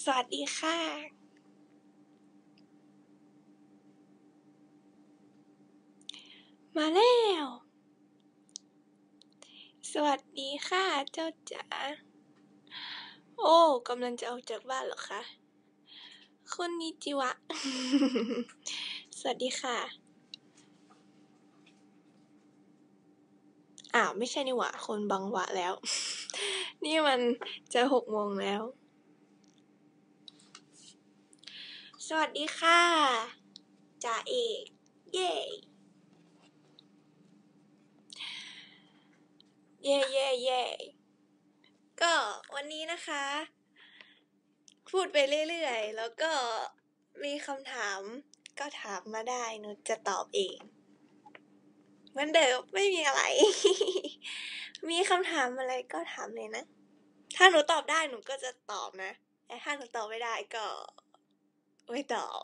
สวัสดีค่ะมาแล้วสวัสดีค่ะเจ้าจ๋าโอ้กำลังจะออกจากบ้านเหรอคะคนนิจิวะ สวัสดีค่ะไม่ใช่นี่หว่าคนบังวะแล้ว นี่มันจะ6 โมงแล้วสวัสดีค่ะจ่าเอกเย่เย่เย่เย่ก็วันนี้นะคะพูดไปเรื่อยๆแล้วก็มีคำถามก็ถามมาได้หนูจะตอบเองเหมือนเดิมไม่มีอะไร มีคำถามอะไรก็ถามเลยนะถ้าหนูตอบได้หนูก็จะตอบนะแต่ถ้าหนูตอบไม่ได้ก็ไม่ตอบ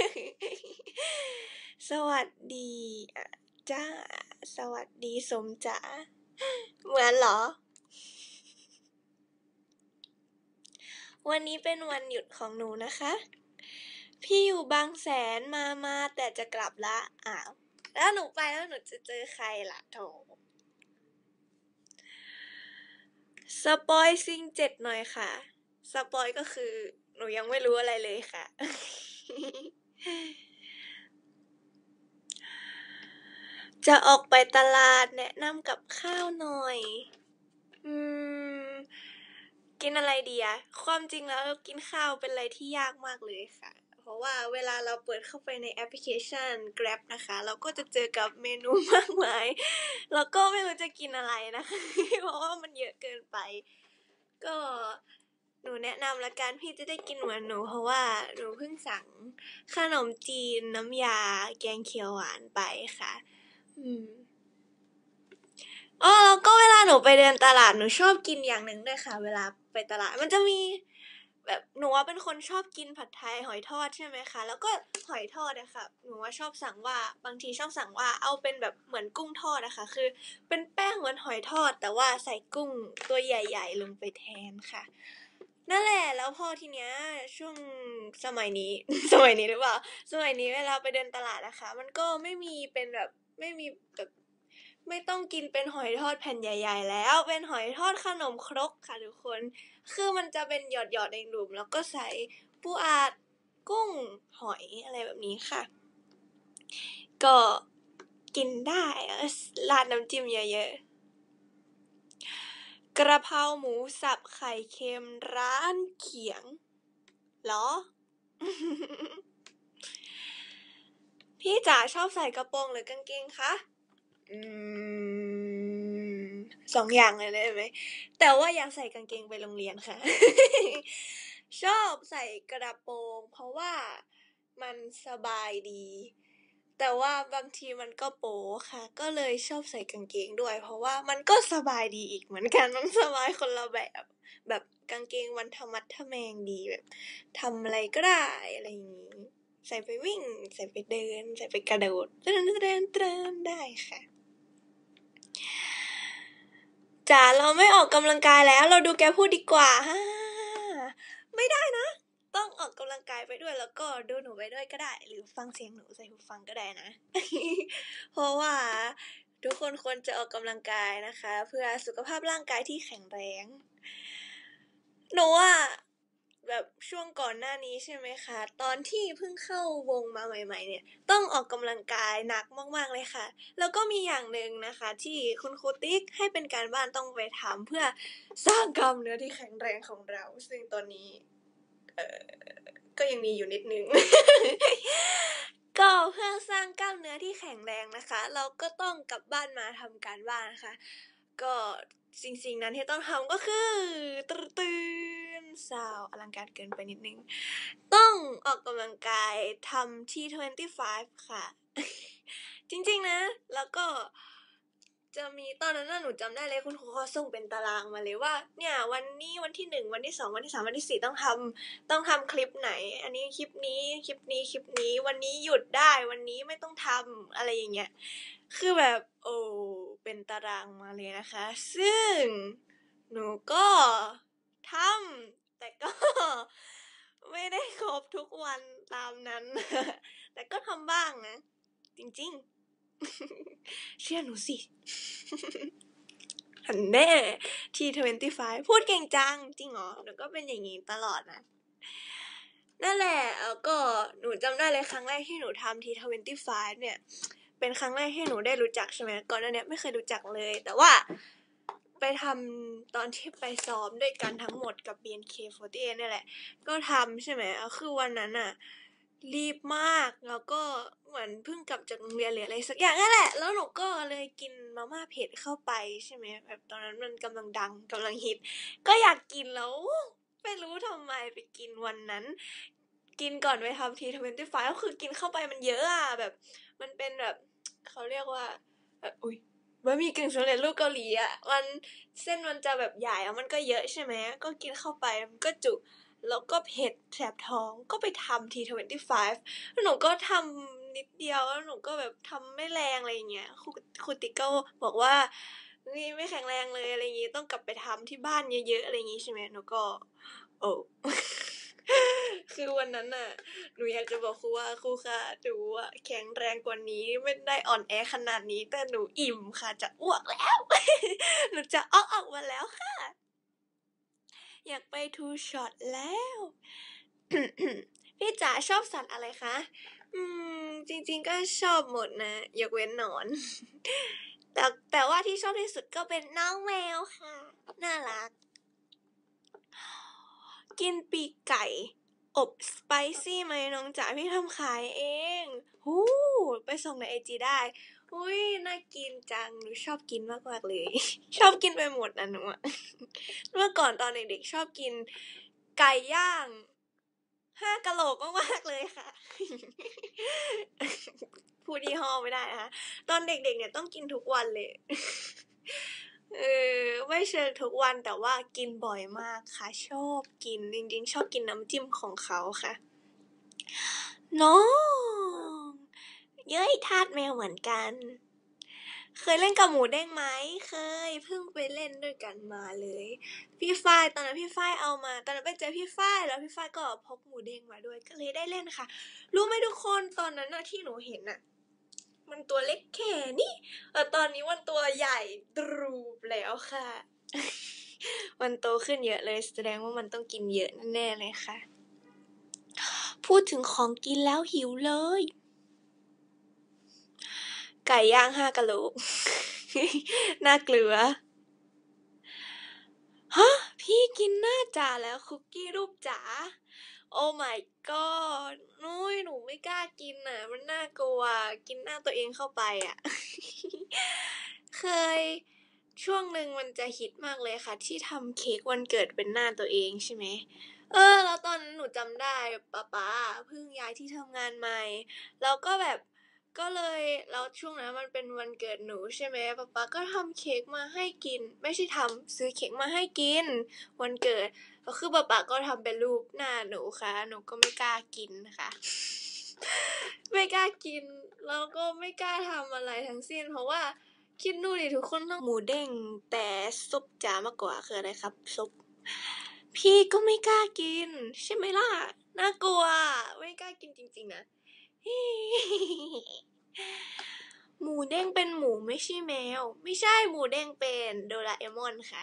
สวัสดีจ้าสวัสดีสมจ๋าเหมือนเหรอวันนี้เป็นวันหยุดของหนูนะคะพี่อยู่บางแสนมาแต่จะกลับละแล้วหนูไปแล้วหนูจะเจอใครล่ะโถสปอยซิง7หน่อยค่ะสปอยก็คือหนูยังไม่รู้อะไรเลยค่ะ จะออกไปตลาดแนะนำกับข้าวหน่อยกินอะไรดีอะความจริงแล้วกินข้าวเป็นอะไรที่ยากมากเลยค่ะเพราะว่าเวลาเราเปิดเข้าไปในแอปพลิเคชัน Grab นะคะเราก็จะเจอกับเมนูมากมายแล้วก็ไม่รู้จะกินอะไรนะคะ เพราะว่ามันเยอะเกินไปก็หนูแนะนำละกันพี่จะได้กินเหมือนหนูเพราะว่าหนูเพิ่งสั่งขนมจีนน้ำยาแกงเขียวหวานไปค่ะแล้วก็เวลาหนูไปเดินตลาดหนูชอบกินอย่างหนึ่งด้วยค่ะเวลาไปตลาดมันจะมีแบบหนูว่าเป็นคนชอบกินผัดไทยหอยทอดใช่ไหมคะแล้วก็หอยทอดอะค่ะหนูว่าชอบสั่งว่าบางทีชอบสั่งว่าเอาเป็นแบบเหมือนกุ้งทอดอะค่ะคือเป็นแป้งเหมือนหอยทอดแต่ว่าใส่กุ้งตัวใหญ่ๆลงไปแทนค่ะนั่นแหละแล้วพอทีเนี้ยช่วงสมัยนี้ สมัยนี้หรือเปล่าสมัยนี้เวลาไปเดินตลาดนะคะมันก็ไม่มีเป็นแบบไม่มีแบบไม่ต้องกินเป็นหอยทอดแผ่นใหญ่ๆแล้วเป็นหอยทอดขนมครกค่ะทุกคนคือมันจะเป็นหยอดๆในหลุมแล้วก็ใส่ปูอัดกุ้งหอยอะไรแบบนี้ค่ะก็กินได้ราดน้ำจิ้มเยอะๆกระเพราหมูสับไข่เค็มร้านเขียงเหรอ พี่จ๋าชอบใส่กระโปรงหรือกางเกงคะ2 อย่างเลยได้ไหมแต่ว่าอยากใส่กางเกงไปโรงเรียนค่ะ ชอบใส่กระโปรงเพราะว่ามันสบายดีแต่ว่าบางทีมันก็โป๊ค่ะก็เลยชอบใส่กางเกงด้วยเพราะว่ามันก็สบายดีอีกเหมือนกันมันสบายคนละแบบกางเกงมันทะมัดทะแมงดีแบบทำอะไรก็ได้อะไรอย่างนี้ใส่ไปวิ่งใส่ไปเดินใส่ไปกระโดดเดินได้ค่ะจ๋าเราไม่ออกกำลังกายแล้วเราดูแกพูดดีกว่าไม่ได้นะต้องออกกำลังกายไปด้วยแล้วก็ดูหนูไปด้วยก็ได้หรือฟังเสียงหนูใส่หูฟังก็ได้นะ เพราะว่าทุกคนควรจะออกกำลังกายนะคะเพื่อสุขภาพร่างกายที่แข็งแรงหนูแบบช่วงก่อนหน้านี้ใช่ไหมคะตอนที่เพิ่งเข้าวงมาใหม่ๆเนี่ยต้องออกกำลังกายหนักมากๆเลยค่ะแล้วก็มีอย่างหนึ่งนะคะที่คุณครูติ๊กให้เป็นการบ้านต้องไปทำเพื่อสร้างกล้ามเนื้อที่แข็งแรงของเราซึ่งตอนนี้ก็ยังมีอยู่นิดนึง ก็เพื่อสร้างกล้ามเนื้อที่แข็งแรงนะคะเราก็ต้องกลับบ้านมาทำการบ้านนะคะก็สิ่งนั้นที่ต้องทำก็คือตื่นสาวอลังการเกินไปนิดนึงต้องออกกำลังกายทำที่25ค่ะ จริงๆนะแล้วก็จะมีตอนนั้นหนูจำได้เลยคุณครูเขาส่งเป็นตารางมาเลยว่าเนี่ยวันนี้วันที่1วันที่2วันที่3วันที่4ต้องทำคลิปไหนอันนี้คลิปนี้วันนี้หยุดได้วันนี้ไม่ต้องทำอะไรอย่างเงี้ยคือแบบเป็นตารางมาเลยนะคะซึ่งหนูก็ทำแต่ก็ได้ครบทุกวันตามนั้น แต่ก็ทำบ้างนะจริงๆ เชื่อหนูสิ หันแน่ที่25พูดเก่งจังจริงเหรอหนูก็เป็นอย่างนี้ตลอดนะนั่นแหละก็หนูจำได้เลยครั้งแรกที่หนูทำที่25เนี่ยเป็นครั้งแรกที่หนูได้รู้จักใช่ไหมก่อนหน้านี้ไม่เคยรู้จักเลยแต่ว่าไปทำตอนที่ไปซ้อมด้วยกันทั้งหมดกับ BNK48 นี่แหละก็ทำใช่ไหมคือวันนั้นอะรีบมากแล้วก็เหมือนเพิ่งกลับจากโรงเรียนหรืออะไรสักอย่างนั่นแหละแล้วหนูก็เลยกินมาม่าเผ็ดเข้าไปใช่ไหมแบบตอนนั้นมันกำลังดังกำลังฮิตก็อยากกินแล้วไม่รู้ทำไมไปกินวันนั้นกินก่อนไปทำที25ก็คือกินเข้าไปมันเยอะอะแบบมันเป็นแบบเขาเรียกว่าอุ๊ยบะหมี่กึ่งสำเร็จรูปเกาหลีอ่ะมันเส้นมันจะแบบใหญ่แล้วมันก็เยอะใช่ไหมก็กินเข้าไปมันก็จุแล้วก็เผ็ดแสบท้องก็ไปทำที25แล้วหนูก็ทำนิดเดียวแล้วหนูก็แบบทำไม่แรงอะไรอย่างเงี้ยครูติ๊กก็บอกว่านี่ไม่แข็งแรงเลยอะไรอย่างงี้ต้องกลับไปทำที่บ้านเยอะๆอะไรอย่างงี้ใช่ไหมหนูก็โอ้ คือวันนั้นน่ะหนูอยากจะบอกครูว่าครูคะหนูอะแข็งแรงกว่านี้ไม่ได้อ่อนแอขนาดนี้แต่หนูอิ่มค่ะจะอ้วกแล้ว หนูจะออกมาแล้วค่ะ อยากไปทูช็อตแล้ว พี่จ๋าชอบสัตว์อะไรคะจริงๆก็ชอบหมดนะยกเว้นหนอน แต่ว่าที่ชอบที่สุดก็เป็นน้องแมวค่ะน่ารักกินปีกไก่อบสไปซี่ไหมน้องจ๋าพี่ทำขายเองไปส่งใน IG ได้น่ากินจังหนูชอบกินมากๆเลย ชอบกินไปหมดนะหนูอะ เมื่อก่อนตอนเด็กๆชอบกินไก่ย่าง5 กะโหลกมากๆเลยค่ะ พูดยี่ห้อไม่ได้นะคะตอนเด็กๆเนี่ยต้องกินทุกวันเลย ไม่เชิงทุกวันแต่ว่ากินบ่อยมากค่ะชอบกินจริงๆชอบกินน้ำจิ้มของเขาค่ะน้องเย้ยทาสแมวเหมือนกันเคยเล่นกับหมูเด้งไหมเคยเพิ่งไปเล่นด้วยกันมาเลยพี่ฝ้ายตอนนั้นพี่ฝ้ายเอามาตอนนั้นไปเจอพี่ฝ้ายแล้วพี่ฝ้ายก็พกหมูเด้งมาด้วยก็เลยได้เล่นค่ะรู้ไหมทุกคนตอนนั้นน่ะที่หนูเห็นน่ะมันตัวเล็กแค่นี้ตอนนี้มันตัวใหญ่ตรูปแล้วค่ะ มันโตขึ้นเยอะเลยแสดงว่ามันต้องกินเยอะแน่ๆเลยค่ะพูดถึงของกินแล้วหิวเลยไก่ย่าง5 กะโหลก น่ากลัวฮะพี่กินหน้าจ๋าแล้วคุกกี้รูปจ๋าโอ้ my god หนูไม่กล้ากินอ่ะมันน่ากลัวกินหน้าตัวเองเข้าไปอ่ะ เคยช่วงหนึ่งมันจะฮิตมากเลยค่ะที่ทำเค้กวันเกิดเป็นหน้าตัวเองใช่ไหมแล้วตอนนั้นหนูจำได้ป๊าเพิ่งย้ายที่ทำงานใหม่แล้วก็แบบก็เลยแล้วช่วงนั้นมันเป็นวันเกิดหนูใช่ไหมป๊าก็ทำเค้กมาให้กินไม่ใช่ทำซื้อเค้กมาให้กินวันเกิดก็คือป๊าก็ทำเป็นรูปหน้าหนูค่ะหนูก็ไม่กล้ากินค่ะ ไม่กล้ากินแล้วก็ไม่กล้าทำอะไรทั้งสิ้นเพราะว่าคิดดูดิทุกคนต้องหมูเด้งแต่ซุปจ๋ามากกว่าคืออะไรครับซุปพี่ก็ไม่กล้ากินใช่ไหมล่ะน่ากลัวไม่กล้ากินจริงๆนะ หมูเด้งเป็นหมูไม่ใช่แมวไม่ใช่หมูเด้งเป็นโดราเอมอนค่ะ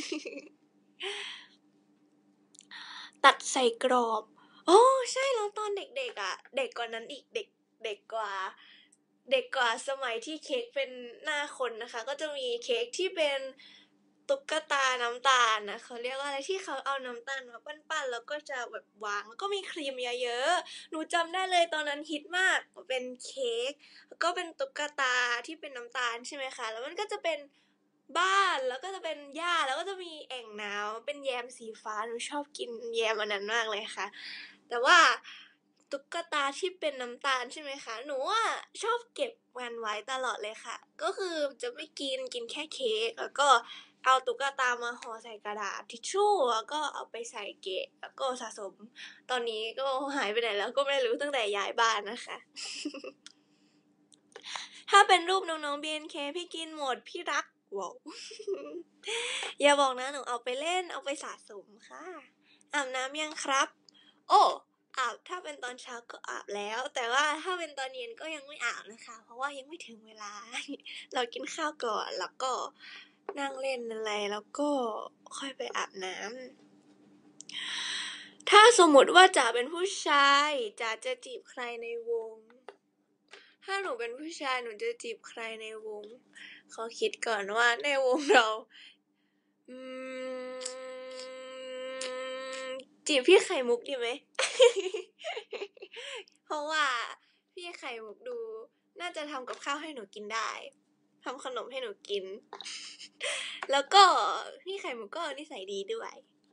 ตัดใส่กรอบใช่แล้วตอนเด็กๆอ่ะเด็กกว่านั้นอีกเด็กกว่าสมัยที่เค้กเป็นหน้าคนนะคะก็จะมีเค้กที่เป็นตุ๊กตาน้ำตาลนะเขาเรียกว่าอะไรที่เขาเอาน้ำตาลมาปั้นๆแล้วก็จะแบบวางแล้วก็มีครีมเยอะๆหนูจำได้เลยตอนนั้นฮิตมากเป็นเค้กแล้วก็เป็นตุ๊กตาที่เป็นน้ำตาลใช่ไหมคะแล้วมันก็จะเป็นบ้านแล้วก็จะเป็นหญ้าแล้วก็จะมีแอ่งน้ำเป็นแยมสีฟ้าหนูชอบกินแยมอันนั้นมากเลยค่ะแต่ว่าตุ๊กตาที่เป็นน้ำตาลใช่ไหมคะหนูอ่ะชอบเก็บมันไว้ตลอดเลยค่ะก็คือจะไม่กินแค่เค้กแล้วก็เอาตุ๊กตามาห่อใส่กระดาษทิชชู่แล้วก็เอาไปใส่เกะแล้วก็สะสมตอนนี้ก็หายไปไหนแล้วก็ไม่รู้ตั้งแต่ย้ายบ้านนะคะ ถ้าเป็นรูปน้องๆ BNK พี่กินหมดพี่รักว้าว อย่าบอกนะหนูเอาไปเล่นเอาไปสะสมค่ะอาบน้ำยังครับโอ้อาบถ้าเป็นตอนเช้าก็อาบแล้ว แต่ว่าถ้าเป็นตอนเย็นก็ยังไม่อาบนะคะ เพราะว่ายังไม่ถึงเวลา เรากินข้าวก่อนแล้วก็นั่งเล่นอะไรแล้วก็ค่อยไปอาบน้ำถ้าสมมติว่าจ๋าเป็นผู้ชายจ๋าจะจีบใครในวง ถ้าหนูเป็นผู้ชายหนูจะจีบใครในวง ขอคิดก่อนว่าในวงเราจีบพี่ไข่มุกดีไหม เพราะว่าพี่ไข่มุกดูน่าจะทำกับข้าวให้หนูกินได้ทำขนมให้หนูกิน แล้วก็พี่ไข่มุกก็นิสัยดีด้วย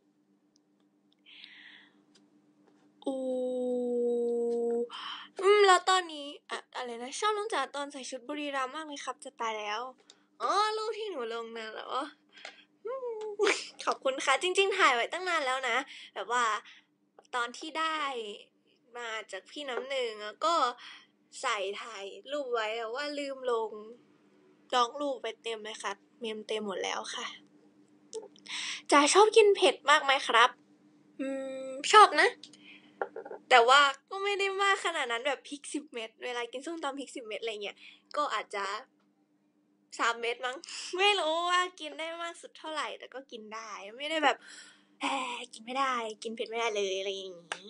แล้วตอนนี้อะไรนะชอบน้องจ๋าตอนใส่ชุดบุรีรัมย์มากเลยครับจะตายแล้วรูปที่หนูลงนะเหรอขอบคุณค่ะจริงๆถ่ายไว้ตั้งนานแล้วนะแบบว่าตอนที่ได้มาจากพี่น้ำหนึ่งแล้วก็ใส่ถ่ายรูปไว้ว่าลืมลงรูปไปเต็มเลยค่ะเมมเต็มหมดแล้วค่ะจ๋าชอบกินเผ็ดมากไหมครับชอบนะแต่ว่าก็ไม่ได้มากขนาดนั้นแบบพริก10 เม็ดเวลากินส้มตำพริก10 เม็ดอะไรเงี้ยก็อาจจะ3 เม็ดมั้งไม่รู้ว่ากินได้มากสุดเท่าไหร่แต่ก็กินได้ไม่ได้แบบกินไม่ได้กินเผ็ดไม่ได้เลยอะไรอย่างงี้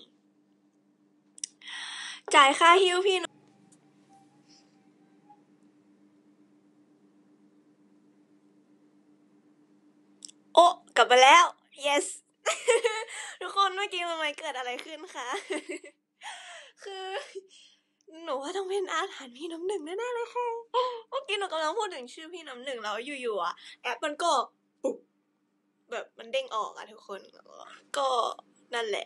จ่ายค่าฮิ้วพี่โอ้กลับมาแล้ว yes ทุกคนเมื่อกี้ทำไมเกิดอะไรขึ้นคะคือหนูว่าต้องเป็นอาถรรพ์พี่น้ำหนึ่งแน่ๆเลยค่ะเมื่อกี้หนูกำลังพูดถึงชื่อพี่น้ำหนึ่งแล้วอยู่ๆแอปมันก็ปุ๊บแบบมันเด้งออกทุกคนก็นั่นแหละ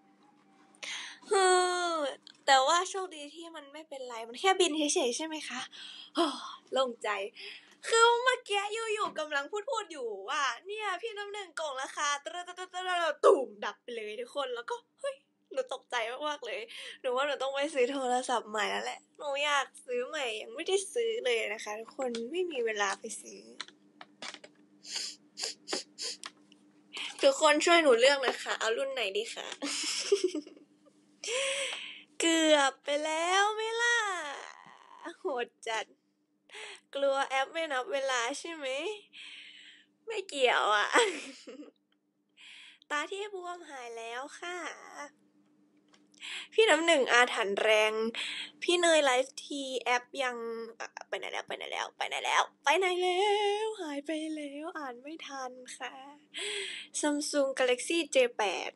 แต่ว่าโชคดีที่มันไม่เป็นไรมันแค่บินเฉยๆใช่ไหมคะโล่งใจคือเมื่อกี้อยู่ๆกำลังพูดอยู่ว่าเนี่ยพี่น้ำหนึ่งกล่องราคาตุ่มดับไปเลยทุกคนแล้วก็เฮ้ยหนูตกใจมากๆเลยหนูว่าหนูต้องไปซื้อโทรศัพท์ใหม่แล้วแหละหนูอยากซื้อใหม่ยังไม่ได้ซื้อเลยนะคะทุกคนไม่มีเวลาไปซื้อทุกคนช่วยหนูเลือกนะคะเอารุ่นไหนดีคะเกือบไปแล้วไม่ล่ะโหดจัดกลัวแอปไม่นับเวลาใช่ไหมไม่เกี่ยวตาที่บวมหายแล้วค่ะพี่น้ำหนึ่งอาถรรพ์แรงพี่เนยไลฟ์ทีแอปยังไปไหนแล้วหายไปแล้วอ่านไม่ทันค่ะ Samsung Galaxy J8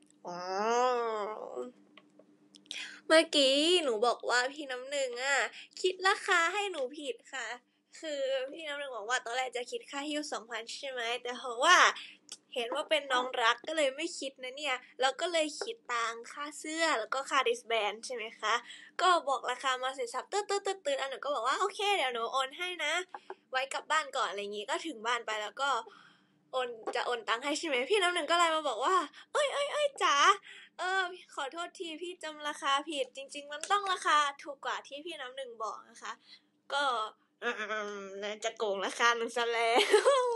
เมื่อกี้หนูบอกว่าพี่น้ำหนึ่งคิดราคาให้หนูผิดค่ะคือพี่น้ำหนึ่งบอกว่าตอนแรกจะคิดค่าหิ้ว 2,000 ใช่ไหมแต่เพราะว่าเห็นว่าเป็นน้องรักก็เลยไม่คิดนะเนี่ยแล้วก็เลยคิดตังค่าเสื้อแล้วก็ค่าดิสแบนใช่ไหมคะก็บอกราคามาเสร็จสับตื่นอันหนูก็บอกว่าโอเคเดี๋ยวหนูโอนให้นะไว้กลับบ้านก่อนอะไรอย่างงี้ก็ถึงบ้านไปแล้วก็จะโอนตังให้ใช่ไหมพี่น้ำหนึ่งก็ไลน์มาบอกว่าเอ้ยจ๋าขอโทษทีพี่จำราคาผิดจริงๆมันต้องราคาถูกกว่าที่พี่น้ำหนึ่งบอกนะคะก็จะโกงราคาหนึ่งซะแล้ว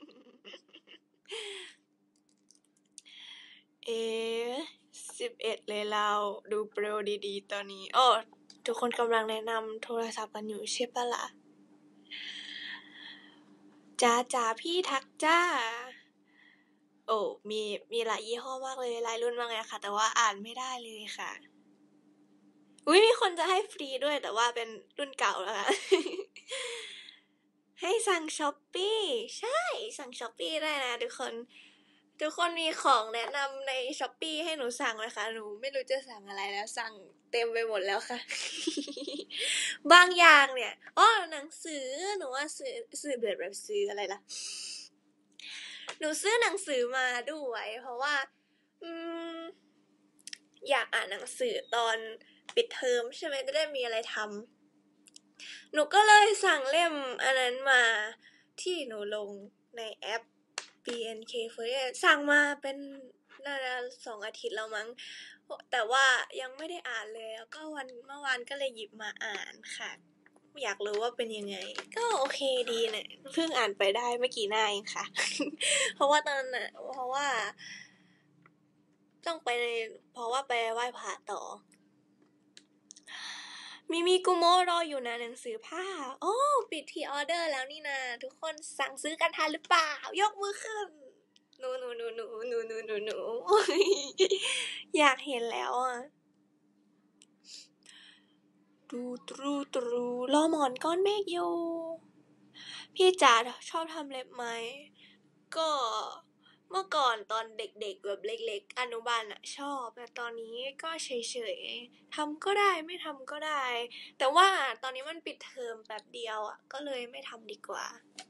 11เลยเราดูโปรดีๆตอนนี้ทุกคนกำลังแนะนำโทรศัพท์กันอยู่ใช่ปะล่ะจ้าพี่ทักจ้ามีหลายยี่ห้อมากเลยหลายรุ่นมากเลยค่ะแต่ว่าอ่านไม่ได้เลยค่ะมีคนจะให้ฟรีด้วยแต่ว่าเป็นรุ่นเก่าแล้วค่ะ ให้สั่ง Shopee ใช่สั่ง Shopee ได้นะทุกคนมีของแนะนำใน Shopee ให้หนูสั่งเลยค่ะหนูไม่รู้จะสั่งอะไรแล้วสั่งเต็มไปหมดแล้วค่ะ บางอย่างเนี่ยหนังสือหนูว่าซื้อแบบซื้ออะไรล่ะหนูซื้อหนังสือมาด้วยเพราะว่าอยากอ่านหนังสือตอนปิดเทอมใช่ไหมจะได้มีอะไรทำหนูก็เลยสั่งเล่มอันนั้นมาที่หนูลงในแอป BNK First สั่งมาเป็นน่าจะ2 อาทิตย์แล้วมั้งแต่ว่ายังไม่ได้อ่านเลยแล้วก็เมื่อวานก็เลยหยิบมาอ่านค่ะอยากรู้ว่าเป็นยังไงก็โอเคดีเนี่ยเพิ่งอ่านไปได้ไม่กี่หน้าเองค่ะเพราะว่าต้องไปเพราะว่าไปไหว้พระต่อมีกุโมรออยู่นะหนังสือผ้าโอ้ปิดทีออเดอร์แล้วนี่นะทุกคนสั่งซื้อกันทันหรือเปล่ายกมือขึ้นหนูอยากเห็นแล้วอ่ะตรูรอหมอนก้อนเมฆอยู่พี่จ๋าชอบทำเล็บไหมก็เมื่อก่อนตอนเด็กๆแบบเล็กๆอนุบาลอะชอบแต่ตอนนี้ก็เฉยๆทำก็ได้ไม่ทำก็ได้แต่ว่าตอนนี้มันปิดเทอมแป๊บเดียวอะก็เลยไม่ทำดีกว่า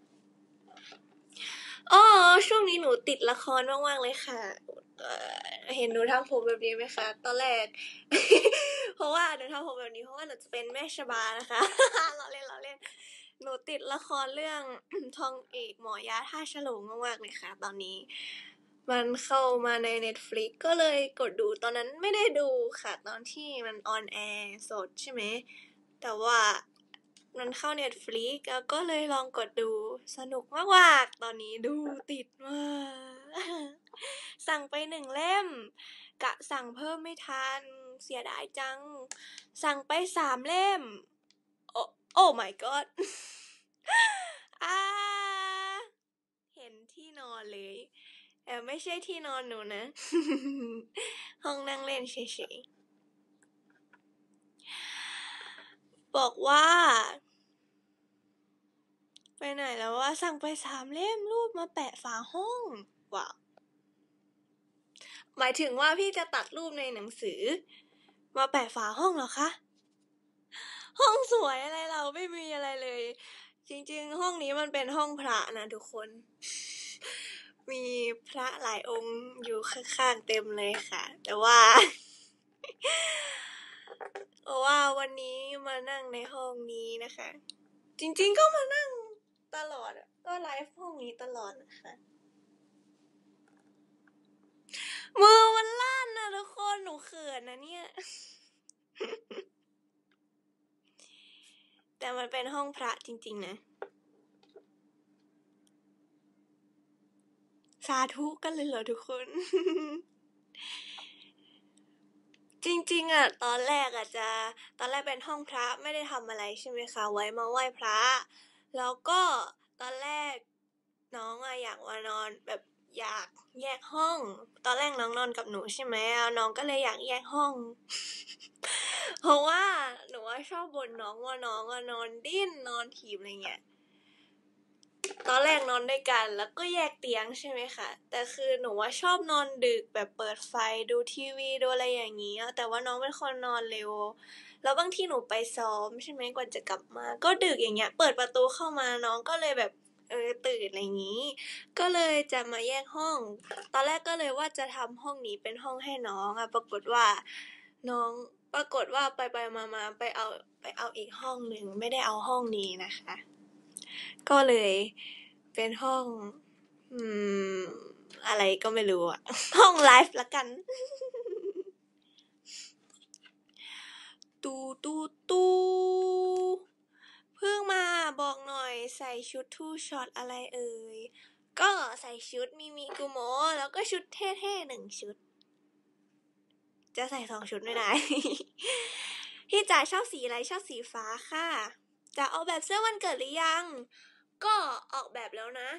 อ๋อช่วงนี้หนูติดละครมากๆเลยค่ะเห็นหนูทำผมแบบนี้ไหมคะตอนแรก เพราะว่าหนูทำผมแบบนี้เพราะว่าหนูจะเป็นแม่ชบานะคะ เราเล่นหนูติดละครเรื่อง ทองเอกหมอยาท่าฉลงมากๆเลยค่ะตอนนี้มันเข้ามาใน Netflix ก็เลยกดดูตอนนั้นไม่ได้ดูค่ะตอนที่มันออนแอร์สดใช่ไหมแต่ว่ามันเข้า Netflix แล้วก็เลยลองกดดูสนุกมากๆตอนนี้ดูติดมากสั่งไป1 เล่มกะสั่งเพิ่มไม่ทันเสียดายจังสั่งไป3 เล่มโอ้ my god เห็นที่นอนเลยแต่ไม่ใช่ที่นอนหนูนะ ห้องนั่งเล่นเฉยๆบอกว่าไปไหนแล้วว่าสั่งไป3 เล่มรูปมาแปะฝาห้องว้าวหมายถึงว่าพี่จะตัดรูปในหนังสือมาแปะฝาห้องเหรอคะห้องสวยอะไรเราไม่มีอะไรเลยจริงๆห้องนี้มันเป็นห้องพระนะทุกคนมีพระหลายองค์อยู่ข้างๆเต็มเลยค่ะแต่ว่าวันนี้มานั่งในห้องนี้นะคะจริงๆก็มานั่งตลอดก็ไลฟ์ห้องนี้ตลอดนะคะมือมันลั่นนะทุกคนหนูเขินนะเนี่ย แต่มันเป็นห้องพระจริงๆนะสาธุกันเลยเหรอทุกคน จริงๆตอนแรกเป็นห้องพระไม่ได้ทำอะไรใช่ไหมคะไว้มาไหว้พระแล้วก็ตอนแรกน้องอยากมานอนแบบอยากแยกห้องตอนแรกน้องนอนกับหนูใช่ไหมน้องก็เลยอยากแยกห้อง เพราะว่าหนูชอบบ่นน้องว่าน้องนอนดิ้นนอนถีบอะไรเงี้ยตอนแรกนอนด้วยกันแล้วก็แยกเตียงใช่ไหมคะแต่คือหนูชอบนอนดึกแบบเปิดไฟดูทีวีดูอะไรอย่างนี้แต่ว่าน้องเป็นคนนอนเร็วแล้วบางทีหนูไปซ้อมใช่ไหมกว่าจะกลับมาก็ดึกอย่างเงี้ยเปิดประตูเข้ามาน้องก็เลยแบบตื่นอะไรอย่างนี้ก็เลยจะมาแยกห้องตอนแรกก็เลยว่าจะทำห้องนี้เป็นห้องให้น้องปรากฏว่าไปมาไปเอาอีกห้องหนึ่งไม่ได้เอาห้องนี้นะคะก็เลยเป็นห้องอะไรก็ไม่รู้ห้องไลฟ์ละกันตูเพิ่งมาบอกหน่อยใส่ชุดทูช็อตอะไรเอ่ยก็ใส่ชุดมิกุโมะแล้วก็ชุดเท่ๆ1 ชุดจะใส่2 ชุดไม่ได้ พี่จ๋าชอบสีอะไรชอบสีฟ้าค่ะจะออกแบบเสื้อวันเกิดหรือยังก็ออกแบบแล้วนะ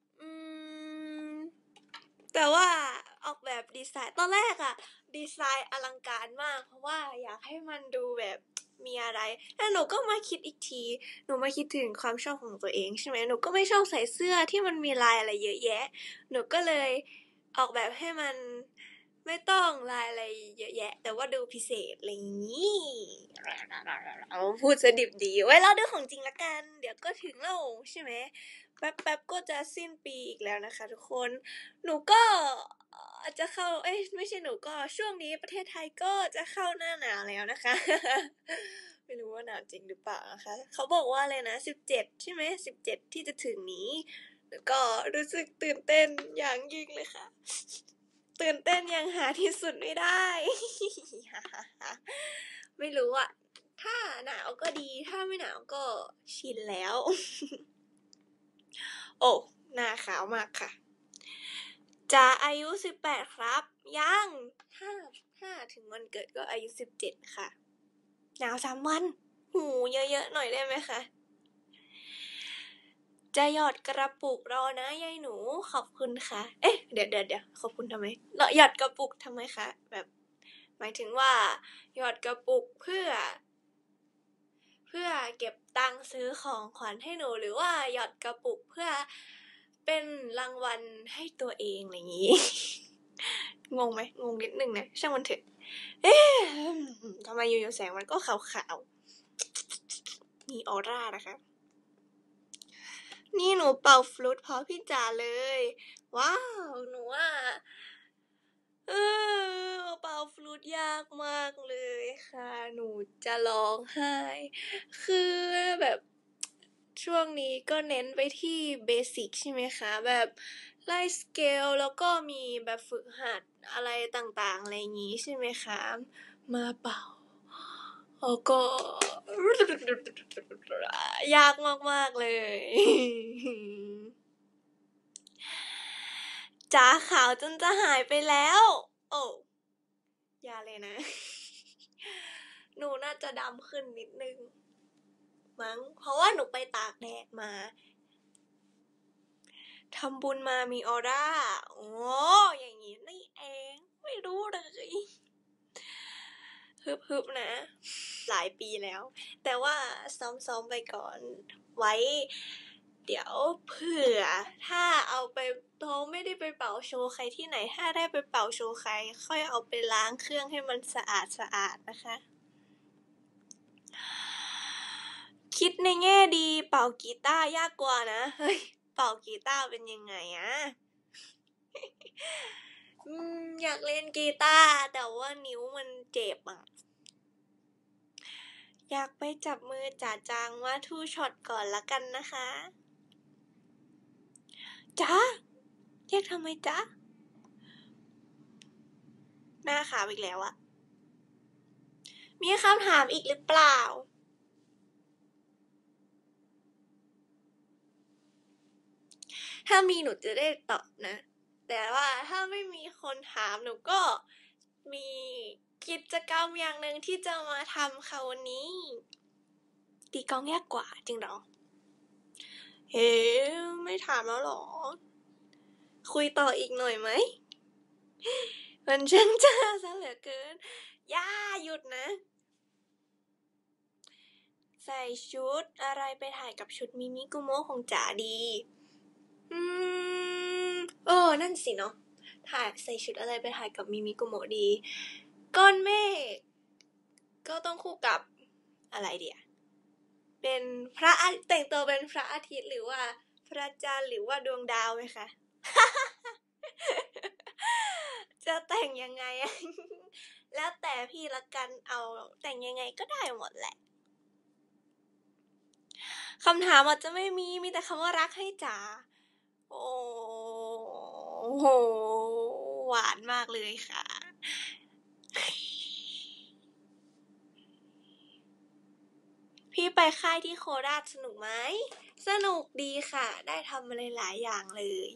แต่ว่าออกแบบดีไซน์ตอนแรกดีไซน์อลังการมากเพราะว่าอยากให้มันดูแบบมีอะไรแล้วหนูก็มาคิดอีกทีหนูมาคิดถึงความชอบของตัวเองใช่ไหมหนูก็ไม่ชอบใส่เสื้อที่มันมีลายอะไรเยอะแยะหนูก็เลยออกแบบให้มันไม่ต้องลายอะไรเยอะแยะแต่ว่าดูพิเศษอะไรอย่างนี้เอาพูดสดิบดีไว้เราดูของจริงละกันเดี๋ยวก็ถึงแล้วใช่ไหมแป๊บก็จะสิ้นปีอีกแล้วนะคะทุกคนหนูก็จะเข้าไม่ใช่หนูก็ช่วงนี้ประเทศไทยก็จะเข้าหน้าหนาวแล้วนะคะ ไม่รู้ว่าหนาวจริงหรือเปล่านะคะเขาบอกว่าเลยนะ17ใช่ไหม17ที่จะถึงนี้ก็รู้สึกตื่นเต้นอย่างยิ่งเลยค่ะตื่นเต้นยังหาที่สุดไม่ได้ ไม่รู้ถ้าหนาวก็ดีถ้าไม่หนาวก็ชินแล้ว โอ้หน้าขาวมากค่ะจะอายุ18ครับยังถ้าถึงวันเกิดก็อายุ17ค่ะหนาว3 วันหูเยอะๆหน่อยได้ไหมคะจะหยอดกระปุกรอนะยายหนูขอบคุณค่ะเดี๋ยวขอบคุณทำไมหยอดกระปุกทำไมคะแบบหมายถึงว่าหยอดกระปุกเพื่อเก็บตังค์ซื้อของขวัญให้หนูหรือว่าหยอดกระปุกเพื่อเป็นรางวัลให้ตัวเองอะไรอย่างนี้ งงไหมงงนิดนึงนะช่างมันเถอะทำไมอยู่ๆแสงมันก็ขาวๆมีออร่านะคะนี่หนูเป่าฟลูตเพราะพี่จ๋าเลยว้าวหนูว่าเป่าฟลูตยากมากเลยค่ะหนูจะร้องไห้คือแบบช่วงนี้ก็เน้นไปที่เบสิกใช่ไหมคะแบบไล่สเกลแล้วก็มีแบบฝึกหัดอะไรต่างๆอะไรอย่างนี้ใช่ไหมคะมาเป่าแล้วก็ยากมากๆเลยจ๋าขาวจนจะหายไปแล้วโอ้อย่าเลยนะหนูน่าจะดำขึ้นนิดนึงมั้งเพราะว่าหนูไปตากแดดมาทำบุญมามีออร่าโอ้อย่างนี้นี่เองไม่รู้เลยฮึบนะหลายปีแล้วแต่ว่าซ้อมไปก่อนไว้เดี๋ยวเผื่อถ้าเอาไปเราไม่ได้ไปเป่าโชว์ใครที่ไหนถ้าได้ไปเป่าโชว์ใครค่อยเอาไปล้างเครื่องให้มันสะอาดนะคะคิดในแง่ดีเป่ากีตาร์ยากกว่านะเฮ้ยเป่ากีตาร์เป็นยังไงอะอยากเล่นกีตาร์แต่ว่านิ้วมันเจ็บอ่ะอยากไปจับมือจ๋าจังว่าทูช็อตก่อนละกันนะคะจ๊ะเรียกทำไมจ๊ะหน้าขาวอีกแล้วอะมีคำถามอีกหรือเปล่าถ้ามีหนูจะได้ตอบนะแต่ว่าถ้าไม่มีคนถามหนูก็มีกิจกรรมอย่างหนึ่งที่จะมาทำค่ะวันนี้ตีกลองยากกว่าจริงเหรอเฮ้ไม่ถามแล้วหรอคุยต่ออีกหน่อยไหมมันช่างจ้าซะเหลือเกินย่าหยุดนะใส่ชุดอะไรไปถ่ายกับชุดมิมิกุโมะของจ๋าดีนั่นสิเนาะใส่ชุดอะไรไปถ่ายกับมิมิกุโมะดีก้อนเมฆก็ต้องคู่กับอะไรเดียเป็นแต่งตัวเป็นพระอาทิตย์หรือว่าพระจันทร์หรือว่าดวงดาวไหมคะ จะแต่งยังไง แล้วแต่พี่ละกันเอาแต่งยังไงก็ได้หมดแหละคำถามอาจจะไม่มีแต่คำว่ารักให้จ๋าโอ้โหหวานมากเลยค่ะพี่ไปค่ายที่โคราชสนุกไหมสนุกดีค่ะได้ทำอะไรหลายอย่างเลย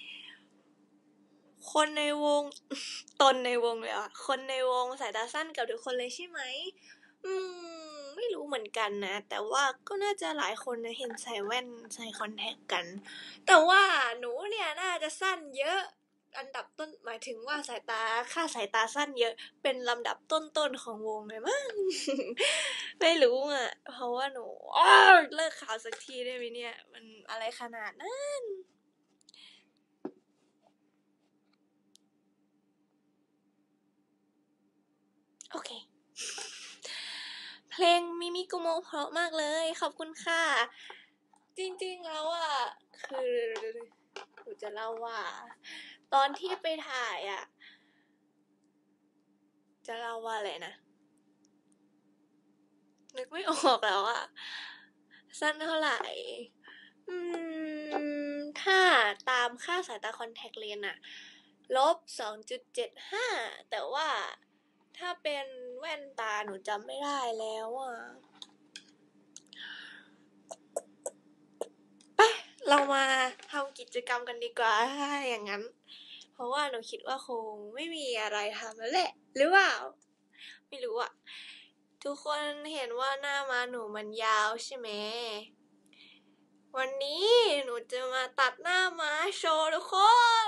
คนในวง ตนในวงเลยอ่ะคนในวงสายตาสั้นกับทุกคนเลยใช่ไหมไม่รู้เหมือนกันนะแต่ว่าก็น่าจะหลายคนนะเห็นใส่แว่นใส่คอนแทคกันแต่ว่าหนูเนี่ยน่าจะสั้นเยอะอันดับต้นหมายถึงว่าค่าสายตาสั้นเยอะเป็นลำดับต้นๆของวงเลยมั้ง ไม่รู้อ่ะเพราะว่าหนูเลิกข่าวสักทีได้ไหมเนี่ยมันอะไรขนาดนั้นโอเคเพลงมิมิกุโมะเพราะมากเลยขอบคุณค่ะจริงๆแล้วอ่ะคือหนูจะเล่าว่าตอนที่ไปถ่ายอ่ะจะเล่าว่าอะไรนะนึกไม่ออกแล้วอ่ะสั้นเท่าไหร่ถ้าตามค่าสายตาคอนแทคเลนส์อะ-2.75แต่ว่าถ้าเป็นแว่นตาหนูจำไม่ได้แล้วอ่ะไปเรามาทำกิจกรรมกันดีกว่าถ้าอย่างนั้นเพราะว่าหนูคิดว่าคงไม่มีอะไรทำแล้วแหละหรือเปล่าไม่รู้อะทุกคนเห็นว่าหน้าม้าหนูมันยาวใช่ไหมวันนี้หนูจะมาตัดหน้าม้าโชว์ทุกคน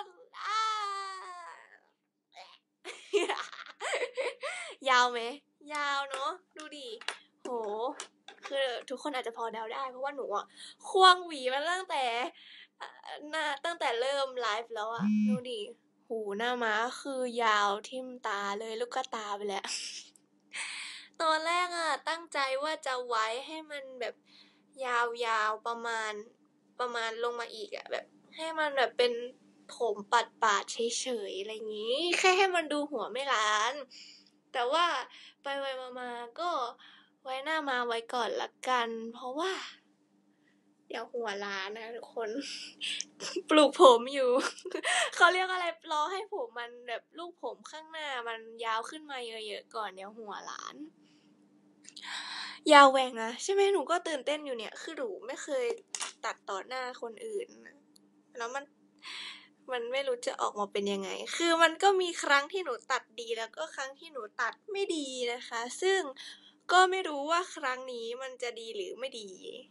ยาวไหมยาวเนาะดูดิโหคือทุกคนอาจจะพอเดาได้เพราะว่าหนูอะควงหวีมาตั้งแต่เริ่มไลฟ์แล้วอะดูดิหูหน้าม้าคือยาวทิ่มตาเลยลูกตาไปแล้วตอนแรกอะตั้งใจว่าจะไว้ให้มันแบบยาวๆประมาณลงมาอีกอะแบบให้มันแบบเป็นผมปัดๆเฉยๆอะไรอย่างงี้แค่ให้มันดูหัวไม่ล้านแต่ว่าไปมาก็ไว้หน้ามาไว้ก่อนละกันเพราะว่าเดี๋ยวหัวล้านนะทุกคน ปลูกผมอยู่ เขาเรียกอะไรรอให้ผมมันแบบลูกผมข้างหน้ามันยาวขึ้นมาเยอะๆก่อนเดี๋ยวหัวล้านยาวแหว่งนะใช่ไหมหนูก็ตื่นเต้นอยู่เนี่ยคือหนูไม่เคยตัดต่อหน้าคนอื่นแล้วมันไม่รู้จะออกมาเป็นยังไงคือมันก็มีครั้งที่หนูตัดดีแล้วก็ครั้งที่หนูตัดไม่ดีนะคะซึ่งก็ไม่รู้ว่าครั้งนี้มันจะดีหรือไม่ดี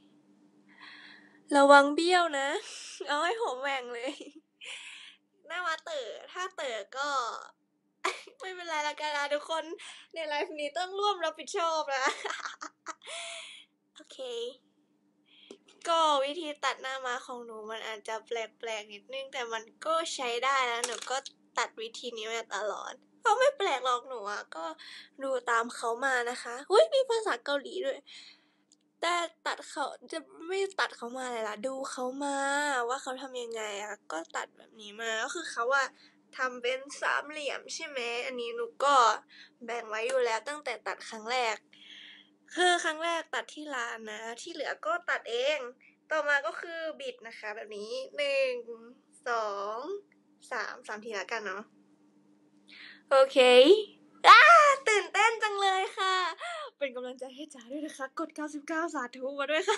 ระวังเบี้ยวนะเอาให้ผมแหว่งเลยหน้ามาถ้าก็ ไม่เป็นไรละกันนะทุกคนในไลฟ์นี้ต้องร่วมรับผิดชอบนะ โอเคก็วิธีตัดหน้าม้าของหนูมันอาจจะแปลกๆนิดนึงแต่มันก็ใช้ได้นะหนูก็ตัดวิธีนี้มาตลอดเพราะไม่แปลกหรอกหนูอ่ะก็ดูตามเขามานะคะอุ้ยมีภาษาเกาหลีด้วยแต่ตัดเขาจะไม่ตัดเขามาเลยล่ะดูเขามาว่าเขาทำยังไงอ่ะก็ตัดแบบนี้มาก็คือเขาว่าทำเป็นสามเหลี่ยมใช่ไหมอันนี้หนูก็แบ่งไว้อยู่แล้วตั้งแต่ตัดครั้งแรกคือครั้งแรกตัดที่ร้านนะที่เหลือก็ตัดเองต่อมาก็คือบิดนะคะแบบนี้1 2 3 ทีละกันเนาะโอเคตื่นเต้นจังเลยค่ะเป็นกำลังใจให้จ๋าด้วยนะคะกด99สาธุมาด้วยค่ะ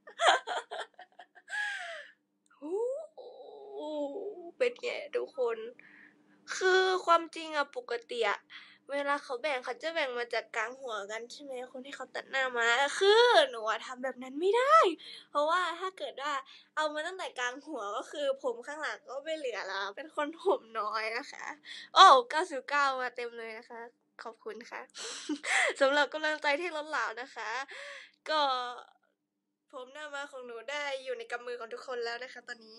เป็นไงทุกคนคือความจริงอะปกติอะเวลาเขาแบ่งเขาจะแบ่งมาจากกลางหัวกันใช่ไหมคนที่เขาตัดหน้ามาคือหนูอะทำแบบนั้นไม่ได้เพราะว่าถ้าเกิดว่าเอามาตั้งแต่กลางหัวก็คือผมข้างหลังก็ไม่เหลือแล้วเป็นคนผมน้อยนะคะโอ้99มาเต็มเลยนะคะขอบคุณค่ะ สำหรับกำลังใจที่ล้นหลามนะคะ ก็ผมหน้ามาของหนูได้อยู่ในกำมือของทุกคนแล้วนะคะตอนนี้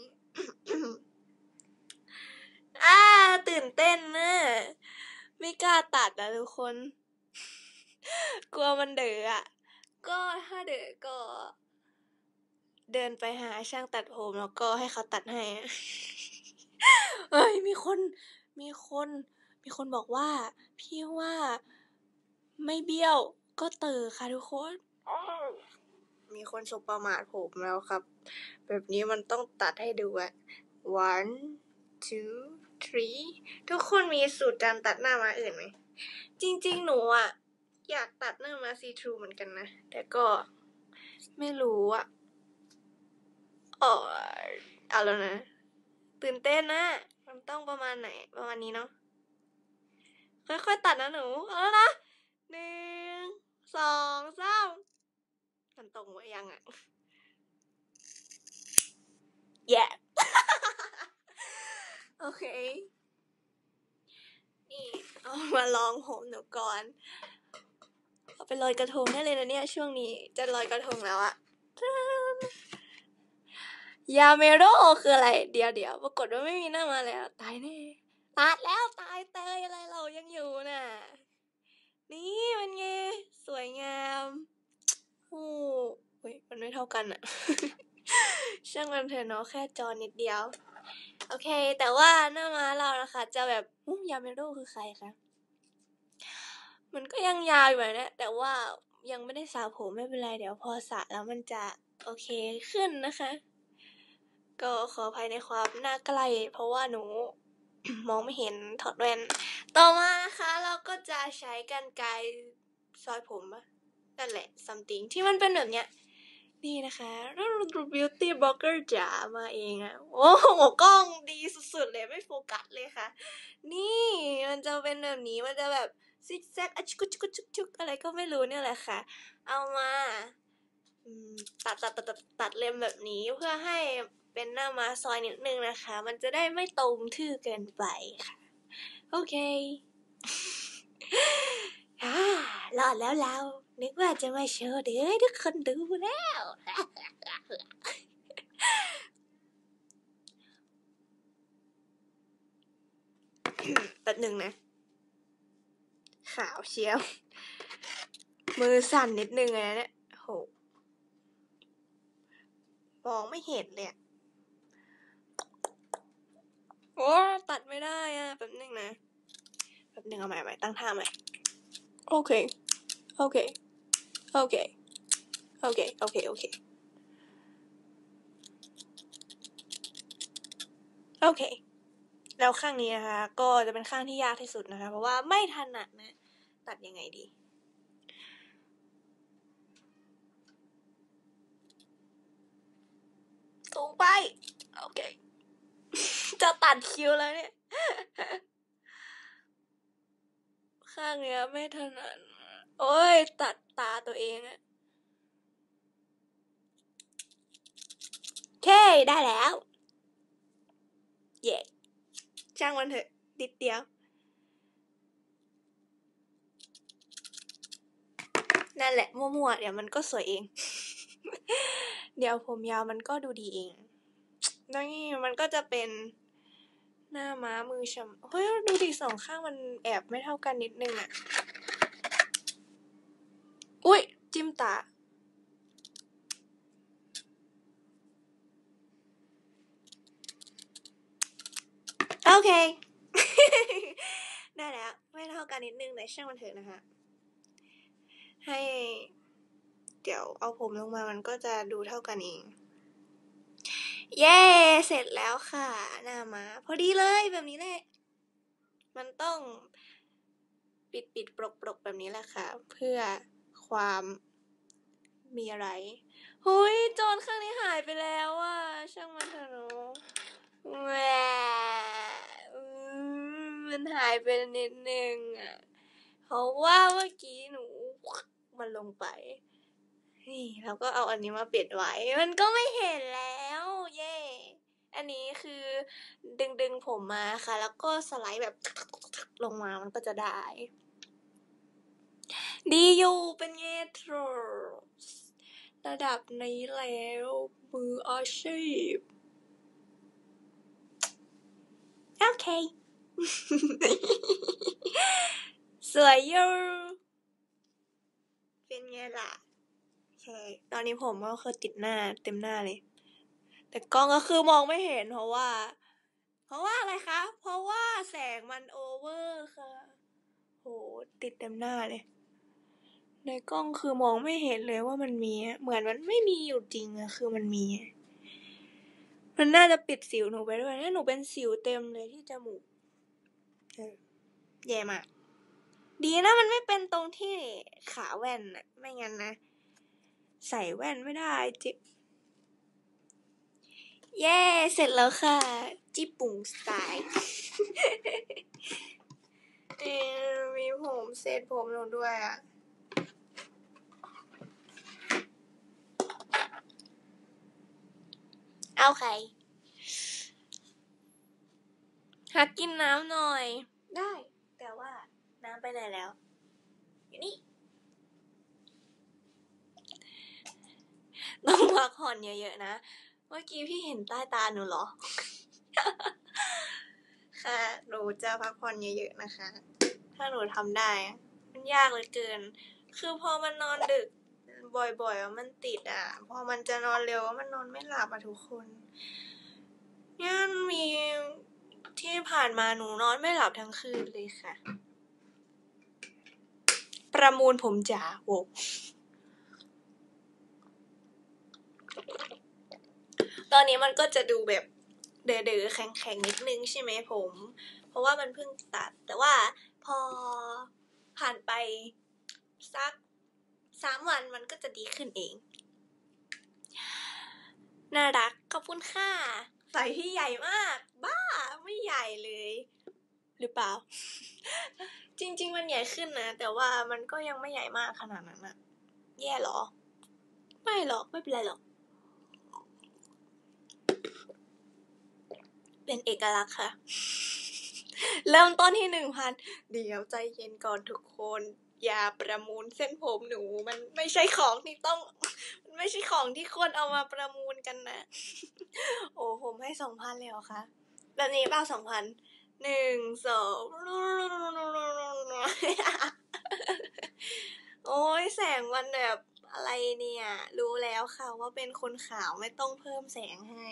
ตื่นเต้นนะไม่กล้าตัดนะทุกคน กลัวมันเด๋ออะก็ถ้าเด๋อก็ เดินไปหาช่างตัดผมแล้วก็ให้เขาตัดให้ เอ้ยมีคนบอกว่าพี่ว่าไม่เบี้ยวก็เต๋อค่ะทุกคนมีคนสบประมาทผมแล้วครับแบบนี้มันต้องตัดให้ดูอะ 1 2 3ทุกคนมีสูตรการตัดหน้ามาอื่นไหมจริงๆหนูอะอยากตัดหน้ามาซีทรูเหมือนกันนะแต่ก็ไม่รู้อะเอาแล้วนะตื่นเต้นนะมันต้องประมาณไหนประมาณนี้เนาะค่อยๆตัดนะหนูเอาแล้วนะ1 2 3มันตรงหมดยังอะแย่ โอเคนี่เอามาลองผมหนูก่อนเอาไปลอยกระทงได้เลยนะเนี่ยช่วงนี้จะลอยกระทงแล้วอะยาเมโรคืออะไรเดี๋ยวปรากฏว่าไม่มีหน้ามาแล้วตายแน่ตัดแล้วตายเตยอะไรเรายังอยู่น่ะนี่เป็นไงสวยงามโอ้ยมันไม่เท่ากันอะ ช่างมันเถอะเนาะแค่จอนิดเดียวโอเคแต่ว่าหน้าม้าเรานะคะจะแบบยาเมโรคือใครคะมันก็ยังยาวอยู่นะแต่ว่ายังไม่ได้สระผมไม่เป็นไรเดี๋ยวพอสระแล้วมันจะโอเคขึ้นนะคะก็ขออภัยในความหน้าใกล้เพราะว่าหนู มองไม่เห็นถอดแว่นต่อมานะคะเราก็จะใช้กรรไกรซอยผมนั่นแหละ something ที่มันเป็นแบบเนี้ยนี่นะคะแล้ว beauty blogger จ๋ามาเองอะโอ้โหกล้องดีสุดๆเลยไม่โฟกัสเลยค่ะนี่มันจะเป็นแบบนี้มันจะแบบซิกแซกอะชุกชุกชุกชุกอะไรก็ไม่รู้เนี่ยแหละค่ะเอามาตัดเล็มแบบนี้เพื่อให้เป็นหน้ามาซอยนิดนึงนะคะมันจะได้ไม่ตรงทื่อเกินไปค่ะโอเครอดแล้วเรานึกว่าจะมาโชว์เดี๋ยวให้ทุกคนดูแล้วแป๊บนึงนะขาวเชียวมือสั่นนิดนึงเลยนะเนี่ยโหมองไม่เห็นเลยโอ้ตัดไม่ได้อ่ะแป๊บนึงนะแป๊บนึงเอาใหม่ตั้งท่าใหม่โอเคโอเคโอเคโอเคโอเคโอเคโอเคแล้วข้างนี้นะคะก็จะเป็นข้างที่ยากที่สุดนะคะเพราะว่าไม่ถนัดนะตัดยังไงดีสูงไปโอเคจะตัดคิ้วแล้วเนี่ยข้างเนี้ยไม่ถนัดโอ้ยตัดตาตัวเองอะโอเคได้แล้วเย่ช่างมันเถอะนิดเดียวนั่นแหละมั่วๆเดี๋ยวมันก็สวยเอง เดี๋ยวผมยาวมันก็ดูดีเองนี่มันก็จะเป็นหน้าม้ามือฉ่ำเฮ้ยดูดิสองข้างมันแอบไม่เท่ากันนิดนึงอ่ะอุ้ยจิ้มตาโอเค ได้แล้วไม่เท่ากันนิดนึงแต่ช่างมันเถอะนะคะให้เดี๋ยวเอาผมลงมามันก็จะดูเท่ากันเองเย้เสร็จแล้วค่ะหน้าม้าพอดีเลยแบบนี้แหละมันต้องปิดปลกแบบนี้แหละค่ะเพื่อความมีอะไรหุยโจรข้างนี้หายไปแล้วอ่ะช่างมันเถอะเนาะแหวมันหายไปนิดนึงอ่ะเพราะว่าเมื่อกี้หนูมันลงไปนี่เราก็เอาอันนี้มาปิดไว้มันก็ไม่เห็นแล้วเย่อันนี้คือดึงผมมาค่ะแล้วก็สไลด์แบบลงมามันก็จะได้ดีอยู่เป็นไงทรระดับนี้แล้วมืออาชีพโอเค สวยอยู่เป็นไงล่ะใช่ตอนนี้ผมก็คือติดหน้าเต็มหน้าเลยแต่กล้องก็คือมองไม่เห็นเพราะว่าอะไรคะเพราะว่าแสงมันโอเวอร์ค่ะโหติดเต็มหน้าเลยในกล้องคือมองไม่เห็นเลยว่ามันมีเหมือนมันไม่มีอยู่จริงอะคือมันมีมันน่าจะปิดสิวหนูไปด้วยถ้าหนูเป็นสิวเต็มเลยที่จมูกแย่มากดีนะมันไม่เป็นตรงที่ขาแว่นอะไม่งั้นนะใส่แว่นไม่ได้จิเย้เสร็จแล้วค่ะญี่ปุ่นสไตล์มีผมเซตผมหนูด้วยอ่ะเอาใครหากินน้ำหน่อยได้แต่ว่าน้ำไปไหนแล้วอยู่นี่ต้องพักผ่อนเยอะๆนะเมื่อกี้พี่เห็นใต้ตาหนูเหรอค่ะหนูจะพักผ่อนเยอะๆนะคะถ้าหนูทำได้มันยากเหลือเกินคือพอมันนอนดึกบ่อยๆมันติดอ่ะพอมันจะนอนเร็วมันนอนไม่หลับอ่ะทุกคนเนี่ยมีที่ผ่านมาหนูนอนไม่หลับทั้งคืนเลยค่ะประมูลผมจ๋าโว้ตอนนี้มันก็จะดูแบบเด๋อๆแข็งๆนิดนึงใช่ไหมผมเพราะว่ามันเพิ่งตัดแต่ว่าพอผ่านไปสัก3 วันมันก็จะดีขึ้นเองน่ารักขอบคุณค่ะใส่ที่ใหญ่มากบ้าไม่ใหญ่เลยหรือเปล่า จริงๆมันใหญ่ขึ้นนะแต่ว่ามันก็ยังไม่ใหญ่มากขนาดนั้นอะแย่หรอไม่หรอกไม่เป็นไรหรอกเป็นเอกลักษณ์ค่ะ เริ่มต้นที่ 1,000 เดี๋ยวใจเย็นก่อนทุกคนอย่าประมูลเส้นผมหนูมันไม่ใช่ของที่ต้องมันไม่ใช่ของที่ควรเอามาประมูลกันนะโอ้ผมให้ 2,000 เลยเหรอคะแบบนี้เปล่า 2,000 1 2 โอ้ยแสงมันแบบอะไรเนี่ยรู้แล้วค่ะว่าเป็นคนขาวไม่ต้องเพิ่มแสงให้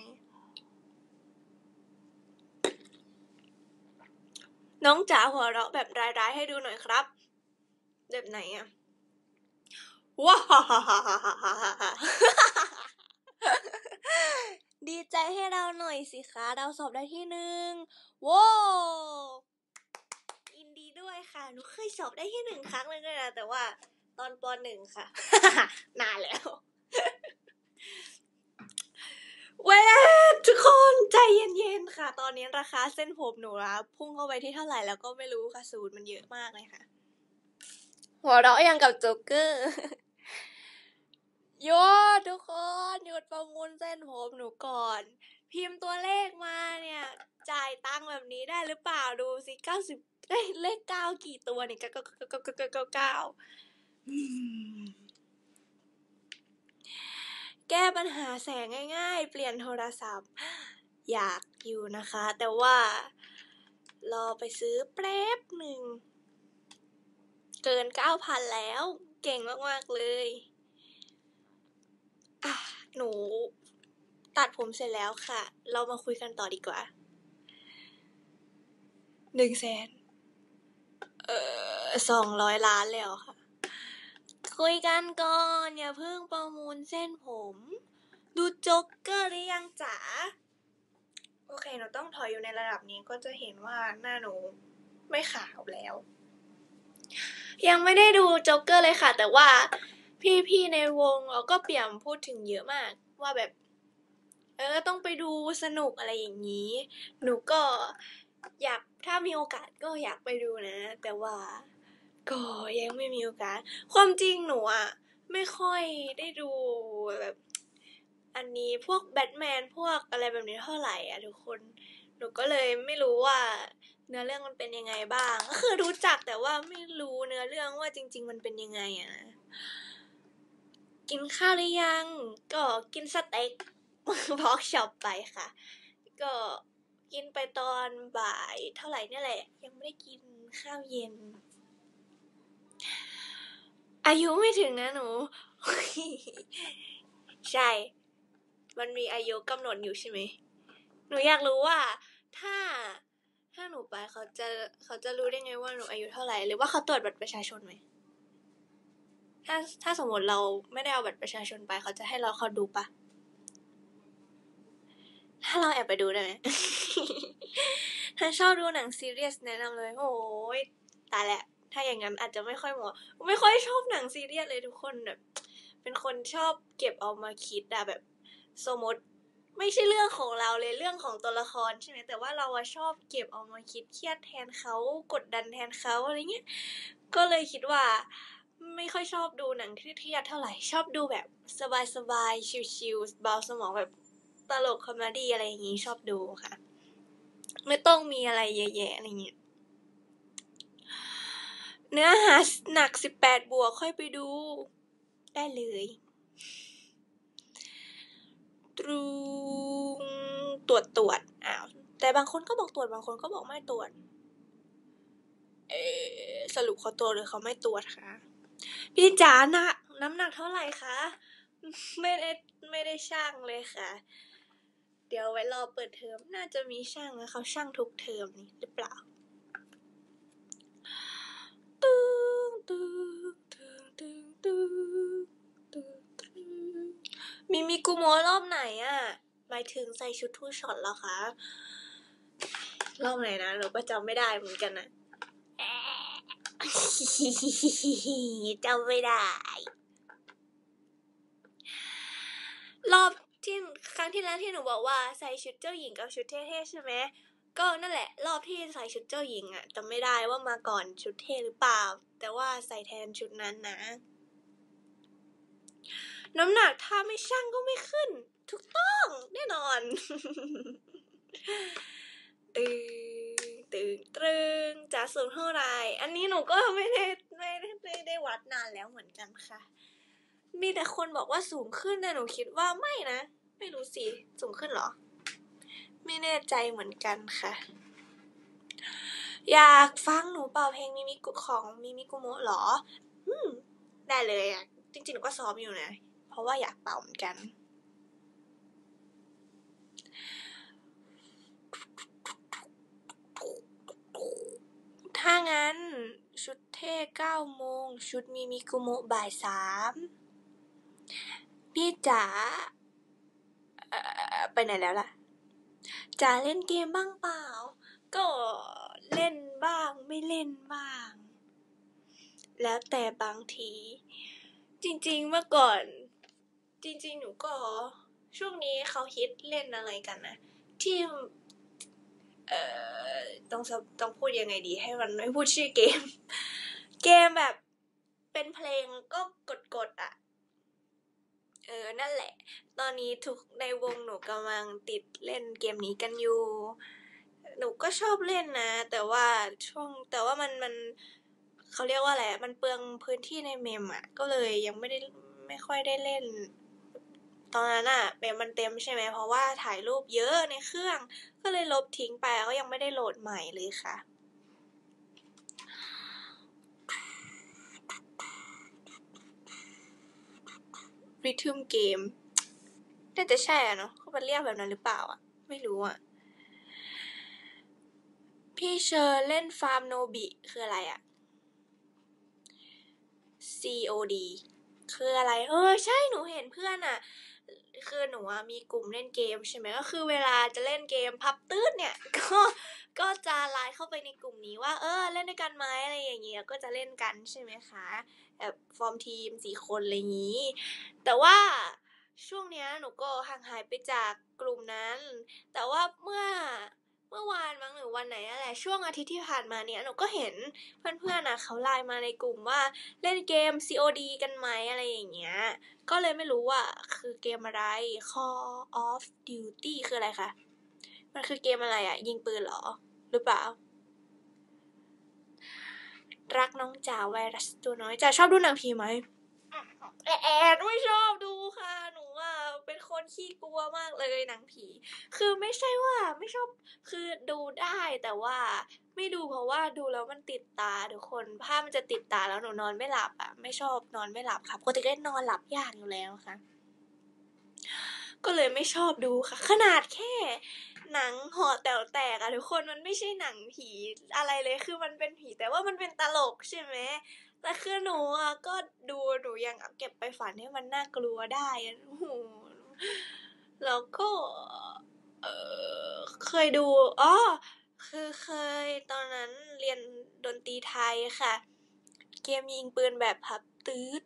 น้องจ๋าหัวเราะแบบร้ายๆให้ดูหน่อยครับแบบไหนอะว้าดีใจให้เราหน่อยสิคะเราสอบได้ที่ 1ว้าวยินดีด้วยค่ะหนูเคยสอบได้ที่ 1 ครั้งเลยนะแต่ว่าตอนป .1 ค่ะ นานแล้วเว้ยทุกคนใจเย็นๆค่ะตอนนี้ราคาเส้นผมหนูนะพุ่งเข้าไปที่เท่าไหร่แล้วก็ไม่รู้ค่ะสูตรมันเยอะมากเลยค่ะหัวเราะอย่างกับโจ๊กเกอร์หยุดทุกคนหยุดประมูลเส้นผมหนูก่อนพิมพ์ตัวเลขมาเนี่ยจ่ายตังค์แบบนี้ได้หรือเปล่าดูสิ90เลข9กี่ตัวนี่9แก้ปัญหาแสงง่ายๆเปลี่ยนโทรศัพท์อยากอยู่นะคะแต่ว่ารอไปซื้อแป๊บหนึ่งเกิน 9,000 แล้วเก่งมากๆเลยหนูตัดผมเสร็จแล้วค่ะเรามาคุยกันต่อดีกว่า100,000 200 ล้านแล้วค่ะคุยกันก่อนอย่าเพิ่งประมูลเส้นผมดูโจ๊กเกอร์หรือยังจ๋าโอเคหนูต้องถอยอยู่ในระดับนี้ก็จะเห็นว่าหน้าหนูไม่ขาวแล้วยังไม่ได้ดูโจ๊กเกอร์เลยค่ะแต่ว่าพี่ๆในวงเราก็เปี่ยมพูดถึงเยอะมากว่าแบบต้องไปดูสนุกอะไรอย่างนี้หนูก็อยากถ้ามีโอกาสก็อยากไปดูนะแต่ว่าก็ยังไม่มีโอกาสความจริงหนูอ่ะไม่ค่อยได้ดูแบบอันนี้พวกแบทแมนพวกอะไรแบบนี้เท่าไหร่อ่ะทุกคนหนูก็เลยไม่รู้ว่าเนื้อเรื่องมันเป็นยังไงบ้างก็คือรู้จักแต่ว่าไม่รู้เนื้อเรื่องว่าจริงๆมันเป็นยังไงอ่ะกินข้าวหรือยังก็กินสเต็กพอกช็อปไปค่ะก็กินไปตอนบ่ายเท่าไหร่เนี่ยแหละยังไม่ได้กินข้าวเย็นอายุไม่ถึงนะหนู ใช่มันมีอายุกำหนดอยู่ใช่ไหมหนูอยากรู้ว่าถ้าหนูไปเขาจะรู้ได้ไงว่าหนูอายุเท่าไหร่หรือว่าเขาตรวจบัตรประชาชนไหมถ้าสมมติเราไม่ได้เอาบัตรประชาชนไปเขาจะให้เราเข้าดูปะถ้าเราแอบไปดูได้ไหม ถ้าชอบดูหนังซีเรียสแนะนำเลยโอ้ยตายแหละถ้าอย่างนั้นอาจจะไม่ค่อยเหมาะไม่ค่อยชอบหนังซีเรียสเลยทุกคนแบบเป็นคนชอบเก็บเอามาคิดอะแบบสมมติไม่ใช่เรื่องของเราเลยเรื่องของตัวละครใช่ไหมแต่ว่าเราชอบเก็บเอามาคิดเครียดแทนเขากดดันแทนเขาอะไรเงี้ยก็เลยคิดว่าไม่ค่อยชอบดูหนังเครียดเท่าไหร่ชอบดูแบบสบายๆชิลๆเบาสมองแบบตลกคอมเมดี้อะไรอย่างงี้ชอบดูค่ะไม่ต้องมีอะไรเยอะแยะอะไรเงี้ยเนื้อหาหนัก18 บวกค่อยไปดูได้เลยตรูตรวจอ้าวแต่บางคนก็บอกตรวจบางคนก็บอกไม่ตรวจสรุปเขาตรวจหรือเขาไม่ตรวจคะพี่จ๋าน้ำหนักเท่าไหร่คะไม่ได้ชั่งเลยค่ะเดี๋ยวไว้รอเปิดเทอมน่าจะมีชั่งนะเขาชั่งทุกเทอมนี่หรือเปล่ามีกูโมรอบไหนอ่ะหมายถึงใส่ชุดทูช็อตเหรอคะรอบไหนนะเราก็จำไม่ได้เหมือนกันนะจำไม่ได้รอบที่ครั้งที่แล้วที่หนูบอกว่าใส่ชุดเจ้าหญิงกับชุดเท่ๆใช่ไหมก็นั่นแหละรอบที่ใส่ชุดเจ้าหญิงอ่ะจำไม่ได้ว่ามาก่อนชุดเท่หรือเปล่าแต่ว่าใส่แทนชุดนั้นนะน้ำหนักถ้าไม่ชั่งก็ไม่ขึ้นถูกต้องแน่นอน ตรึงจะสูงเท่าไหร่อันนี้หนูก็ไม่ได้วัดนานแล้วเหมือนกันค่ะมีแต่คนบอกว่าสูงขึ้นแต่หนูคิดว่าไม่นะไม่รู้สิสูงขึ้นเหรอไม่แน่ใจเหมือนกันค่ะอยากฟังหนูเป่าเพลงมิมิกุของมิมิกุโมะเหรอได้เลยอ่ะจริงๆหนูก็ซ้อมอยู่นะเพราะว่าอยากเป่าเหมือนกันถ้างั้นชุดเท่9 โมงชุดมิมิกุโมะบ่าย 3พี่จ๋าไปไหนแล้วล่ะจ๋าเล่นเกมบ้างเปล่าก็เล่นบ้างไม่เล่นบ้างแล้วแต่บางทีจริงๆเมื่อก่อนจริงๆหนูก็ช่วงนี้เขาฮิตเล่นอะไรกันนะที่ต้องพูดยังไงดีให้มันไม่พูดชื่อเกมแบบเป็นเพลงก็กดอ่ะนั่นแหละตอนนี้ทุกในวงหนูกำลังติดเล่นเกมนี้กันอยู่หนูก็ชอบเล่นนะแต่ว่ามันเขาเรียกว่าอะไรมันเปลืองพื้นที่ในเมมอ่ะก็เลยยังไม่ค่อยได้เล่นตอนนั้นอ่ะเมมมันเต็มใช่ไหมเพราะว่าถ่ายรูปเยอะในเครื่องก็เลยลบทิ้งไปก็ยังไม่ได้โหลดใหม่เลยค่ะริทึมเกมน่าจะใช่อ่ะเนาะเขาเรียกแบบนั้นหรือเปล่าอ่ะไม่รู้อ่ะพี่เชอร์เล่นฟาร์มโนบิคืออะไรอ่ะ COD คืออะไรใช่หนูเห็นเพื่อนอ่ะคือหนูมีกลุ่มเล่นเกมใช่ไหมก็คือเวลาจะเล่นเกมพับตื้นเนี่ยก็จะไลน์เข้าไปในกลุ่มนี้ว่าเล่นด้วยกันไหมอะไรอย่างเงี้ยก็จะเล่นกันใช่ไหมคะแบบฟอร์มทีม4 คนอะไรอย่างงี้แต่ว่าช่วงเนี้ยหนูก็ห่างหายไปจากกลุ่มนั้นแต่ว่าเมื่อวานมั้งหรือวันไหนนั่นแหละช่วงอาทิตย์ที่ผ่านมาเนี่ยหนูก็เห็นเพื่อนๆนะเขาไลน์มาในกลุ่มว่าเล่นเกม COD กันไหมอะไรอย่างเงี้ยก็เลยไม่รู้ว่าคือเกมอะไร Call of Duty คืออะไรคะมันคือเกมอะไรอ่ะยิงปืนเหรอหรือเปล่ารักน้องจ๋าไวรัสตัวน้อยจ๋าชอบดูหนังผีไหมไม่ชอบดูค่ะหนูเป็นคนขี้กลัวมากเลยหนังผีคือไม่ใช่ว่าไม่ชอบคือดูได้แต่ว่าไม่ดูเพราะว่าดูแล้วมันติดตาทุกคนภาพมันจะติดตาแล้วหนูนอนไม่หลับไม่ชอบนอนไม่หลับค่ะปกติก็นอนหลับยากอยู่แล้วค่ะก็เลยไม่ชอบดูค่ะขนาดแค่หนังหอแต๋วแตกทุกคนมันไม่ใช่หนังผีอะไรเลยคือมันเป็นผีแต่ว่ามันเป็นตลกใช่ไหมแต่คือหนูก็ดูหนูยังเก็บไปฝันให้มันน่ากลัวได้โอ้โหแล้วก็เคยดูคือเคยตอนนั้นเรียนดนตรีไทยค่ะเกมยิงปืนแบบพับตื๊ด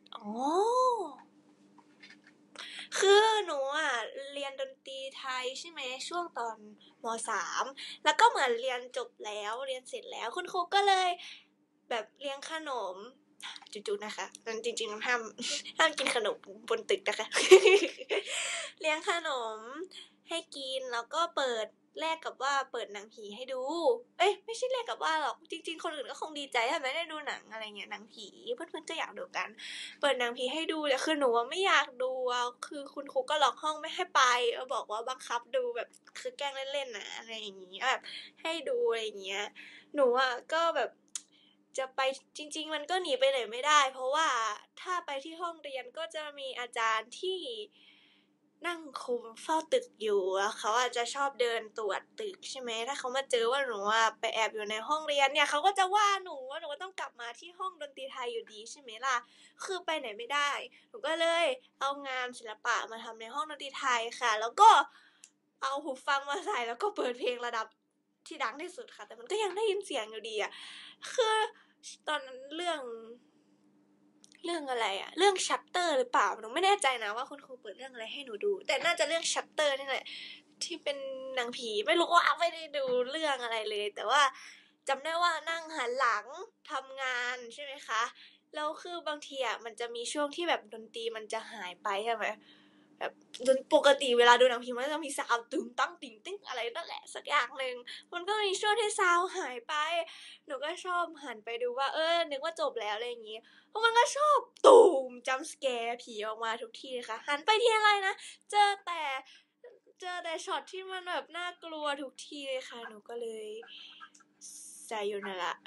คือหนูเรียนดนตรีไทยใช่ไหมช่วงตอนม.3 แล้วก็เหมือนเรียนจบแล้วเรียนเสร็จแล้วคุณครูก็เลยแบบเลี้ยงขนมจุ๊ๆนะคะมันจริงๆห้ามกินขนมบนตึกนะคะ เลี้ยงขนมให้กินแล้วก็แลกกับว่าเปิดหนังผีให้ดูไม่ใช่แลกกับว่าหรอกจริงๆคนอื่นก็คงดีใจถ้าไม่ได้ดูหนังอะไรเงี้ยหนังผีเพื่อนๆก็อยากดูกันเปิดหนังผีให้ดูแต่คือหนูไม่อยากดูคือคุณครูก็ล็อกห้องไม่ให้ไปบอกว่าบังคับดูแบบคือแกล้งเล่นๆนะอะไรอย่างงี้แบบให้ดูอะไรอย่างเงี้ยหนูก็แบบจะไปจริงๆมันก็หนีไปไหนไม่ได้เพราะว่าถ้าไปที่ห้องเรียนก็จะมีอาจารย์ที่นั่งคุมเฝ้าตึกอยู่แล้วเขาอาจจะชอบเดินตรวจตึกใช่ไหมถ้าเขามาเจอว่าหนูไปแอบอยู่ในห้องเรียนเนี่ยเขาก็จะว่าหนูว่าหนูก็ต้องกลับมาที่ห้องดนตรีไทยอยู่ดีใช่ไหมล่ะคือไปไหนไม่ได้หนูก็เลยเอางานศิลปะมาทำในห้องดนตรีไทยค่ะแล้วก็เอาหูฟังมาใส่แล้วก็เปิดเพลงระดับที่ดังที่สุดค่ะแต่มันก็ยังได้ยินเสียงอยู่ดีคือตอนนั้นเรื่องเรื่องอะไรอะเรื่องชัตเตอร์หรือเปล่าหนูไม่แน่ใจนะว่าคุณครูเปิดเรื่องอะไรให้หนูดูแต่น่าจะเรื่องชัตเตอร์นี่แหละที่เป็นหนังผีไม่รู้ว่าไม่ได้ดูเรื่องอะไรเลยแต่ว่าจำได้ว่านั่งหันหลังทำงานใช่ไหมคะแล้วคือบางทีอะมันจะมีช่วงที่แบบดนตรีมันจะหายไปใช่ไหมแบบปกติเวลาดูหนังผีมันจะมีซาวด์ตึงตั้งติ่งติ้งอะไรนั่นแหละสักอย่างนึงมันก็มีช่วงที่ซาวด์หายไปหนูก็ชอบหันไปดูว่านึกว่าจบแล้วอะไรอย่างงี้เพราะมันก็ชอบตูมจัมป์สแกร์ผีออกมาทุกทีค่ะหันไปทีอะไรนะเจอแต่ช็อตที่มันแบบน่ากลัวทุกทีเลยค่ะหนูก็เลยไซโยนาระ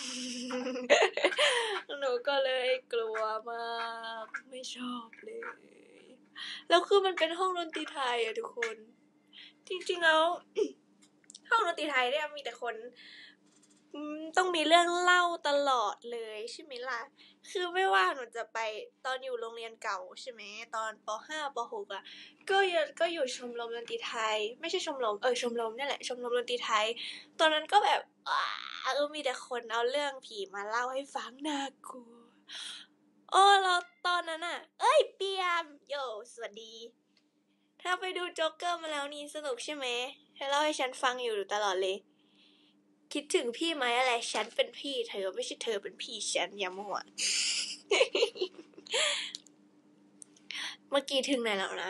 หนูก็เลยกลัวมากไม่ชอบเลยแล้วคือมันเป็นห้องดนตรีไทยอะทุกคนจริงๆแล้ว ห้องดนตรีไทยเนี่ยมีแต่คนต้องมีเรื่องเล่าตลอดเลยใช่ไหมล่ะคือไม่ว่าหนูจะไปตอนอยู่โรงเรียนเก่าใช่ไหมตอนป.5 ป.6 อ่ะก็อยู่ชมรมดนตรีไทยไม่ใช่ชมรมชมรมนี่แหละชมรมดนตรีไทยตอนนั้นก็แบบมีแต่คนเอาเรื่องผีมาเล่าให้ฟังน่ากลัวแล้วตอนนั้นอ่ะเปียมโยสวัสดีถ้าไปดูโจ๊กเกอร์มาแล้วนี่สนุกใช่ไหมเธอเล่าให้ฉันฟังอยู่ตลอดเลยคิดถึงพี่ไหมอะไรฉันเป็นพี่เธอไม่ใช่เธอเป็นพี่ฉันอย่ามั่ว เมื่อกี้ถึงไหนแล้วนะ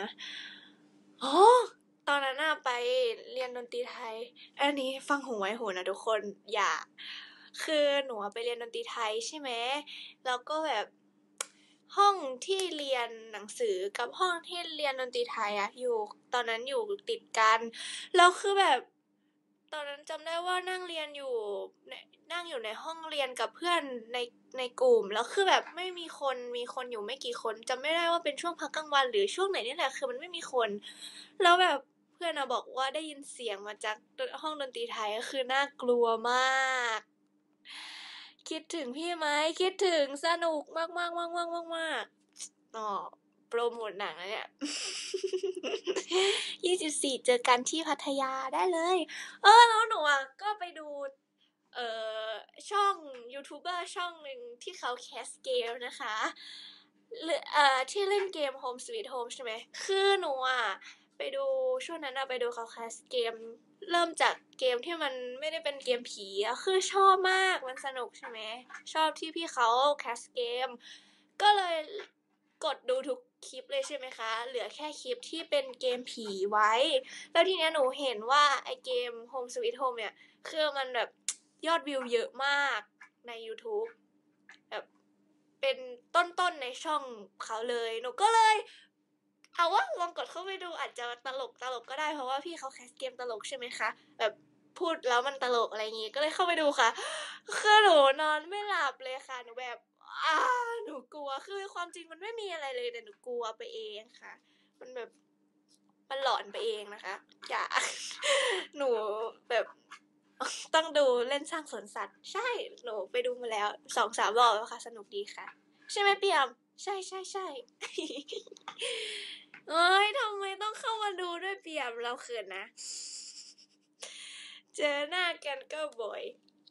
ตอนนั้นน่ะไปเรียนดนตรีไทยอันนี้ฟังหูไว้หูนะทุกคนอย่าคือหนูไปเรียนดนตรีไทยใช่ไหมแล้วก็แบบห้องที่เรียนหนังสือกับห้องที่เรียนดนตรีไทยอะอยู่ตอนนั้นอยู่ติดกันแล้วคือแบบตอนนั้นจำได้ว่านั่งอยู่ในห้องเรียนกับเพื่อนในกลุ่มแล้วคือแบบไม่มีคนอยู่ไม่กี่คนจำไม่ได้ว่าเป็นช่วงพักกลางวันหรือช่วงไหนนี่แหละคือมันไม่มีคนแล้วแบบเพื่อนบอกว่าได้ยินเสียงมาจากห้องดนตรีไทยก็คือน่ากลัวมากคิดถึงพี่ไหมคิดถึงสนุกมากโปรโมทหนังนะเนี่ย 24เจอกันที่พัทยาได้เลยแล้วหนูก็ไปดูช่องยูทูบเบอร์ช่องหนึ่งที่เขาแคสเกมนะคะที่เล่นเกม Home Sweet Home ใช่ไหมคือหนูไปดูช่วงนั้นไปดูเขาแคสเกมเริ่มจากเกมที่มันไม่ได้เป็นเกมผีคือชอบมากมันสนุกใช่ไหมชอบที่พี่เขาแคสเกมก็เลยกดดูทุกคลิปเลยใช่ไหมคะเหลือแค่คลิปที่เป็นเกมผีไว้แล้วทีนี้หนูเห็นว่าไอเกม Home Sweet Home เนี่ยคือมันแบบยอดวิวเยอะมากใน YouTube แบบเป็นต้นในช่องเขาเลยหนูก็เลยเอาว่าลองกดเข้าไปดูอาจจะตลกก็ได้เพราะว่าพี่เขาแคสเกมตลกใช่ไหมคะแบบพูดแล้วมันตลกอะไรอย่างงี้ก็เลยเข้าไปดูค่ะคือหนูนอนไม่หลับเลยค่ะหนูแบบหนูกลัวคือความจริงมันไม่มีอะไรเลยแต่หนูกลัวไปเองค่ะมันแบบมันหลอนไปเองนะคะอย่าหนูแบบต้องดูเล่นสร้างสวนสัตว์ใช่หนูไปดูมาแล้ว 2-3 รอบแล้วค่ะสนุกดีค่ะใช่ไหมเปียมใช่ทำไมต้องเข้ามาดูด้วยเปียมเราเขินนะเจอหน้ากันก็บ่อย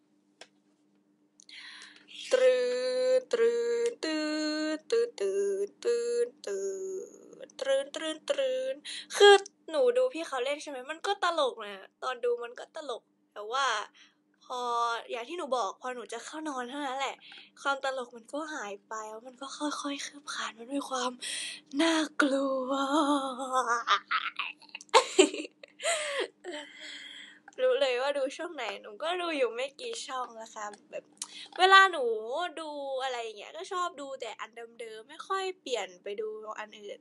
ตรึตรึตืตืตืตืตืตรึตรึคือหนูดูพี่เขาเล่นใช่ไหมมันก็ตลกนะตอนดูมันก็ตลกแต่ว่าพออย่างที่หนูบอกพอหนูจะเข้านอนเท่านั้นแหละความตลกมันก็หายไปแล้วมันก็ค่อยๆคืบคลานมันด้วยความน่ากลัวรู้เลยว่าดูช่องไหนหนูก็ดูอยู่ไม่กี่ช่องนะคะแบบเวลาหนูดูอะไรอย่างเงี้ยก็ชอบดูแต่อันเดิมๆไม่ค่อยเปลี่ยนไปดูอันอื่น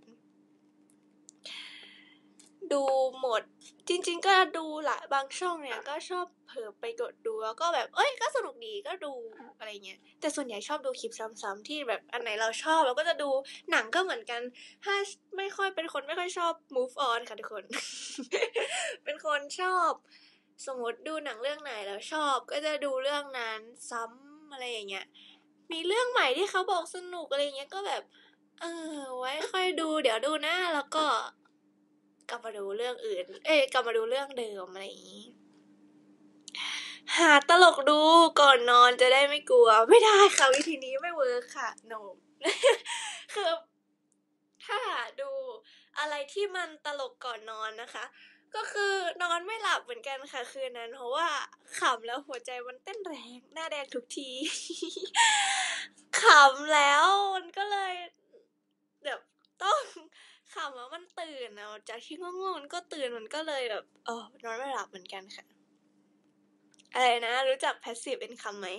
ดูหมดจริงๆก็ดูละบางช่องเนี่ยก็ชอบเผลอไปกดดูแล้วก็แบบก็สนุกดีก็ดูอะไรเงี้ยแต่ส่วนใหญ่ชอบดูคลิปซ้ำๆที่แบบอันไหนเราชอบเราก็จะดูหนังก็เหมือนกันถ้าไม่ค่อยชอบ move on ค่ะทุกคน เป็นคนชอบสมมติดูหนังเรื่องไหนแล้วชอบก็จะดูเรื่องนั้นซ้ำอะไรอย่างเงี้ยมีเรื่องใหม่ที่เขาบอกสนุกอะไรเงี้ยก็แบบไว้ค่อยดูเดี๋ยวดูนะแล้วก็กลับมาดูเรื่องอื่นกลับมาดูเรื่องเดิมอะไรอย่างงี้หาตลกดูก่อนนอนจะได้ไม่กลัวไม่ได้ค่ะวิธีนี้ไม่เวิร์คค่ะ no คือถ้าดูอะไรที่มันตลกก่อนนอนนะคะ ก็คือนอนไม่หลับเหมือนกันค่ะคืนนั้น เพราะว่าขำแล้วหัวใจมันเต้นแรงหน้าแดงทุกที ขำแล้วมันก็เลยแบบต้องขำแล้วมันตื่นอะจากที่ง่วงๆมันก็ตื่นมันก็เลยแบบนอนไม่หลับเหมือนกันค่ะ อะไรนะ รู้จัก passive income ไหม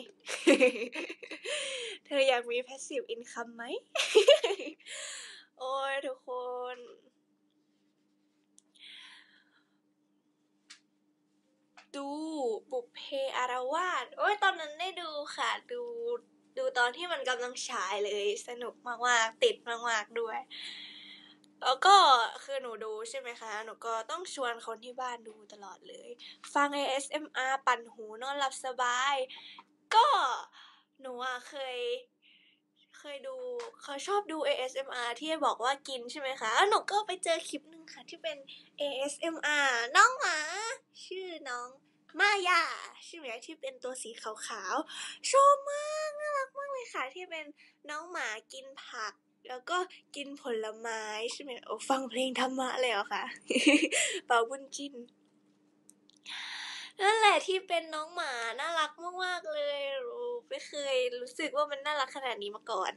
เธออยากมี passive income ไหม โอ้ยทุกคน ดูบุพเพอารวาสโอ้ยตอนนั้นได้ดูค่ะ ดูตอนที่มันกำลังฉายเลยสนุกมากๆติดมากๆด้วย แล้วก็คือหนูดูใช่ไหมคะ หนูก็ต้องชวนคนที่บ้านดูตลอดเลย ฟัง ASMR ปั่นหูนอนหลับสบาย ก็หนูเคยดูเขาชอบดู ASMR ที่บอกว่ากินใช่ไหมคะหนูก็ไปเจอคลิปนึงค่ะที่เป็น ASMR น้องหมาชื่อน้องมายาใช่ไหมที่เป็นตัวสีขาวๆชอบมากน่ารักมากเลยค่ะที่เป็นน้องหมากินผักแล้วก็กินผลไม้ใช่ไหมโอ้ฟังเพลงธรรมะเลยเหรอคะ เป่าบุญจินนั่นแหละที่เป็นน้องหมาน่ารักมากๆเลยไม่เคยรู้สึกว่ามันน่ารักขนาดนี้มาก่อน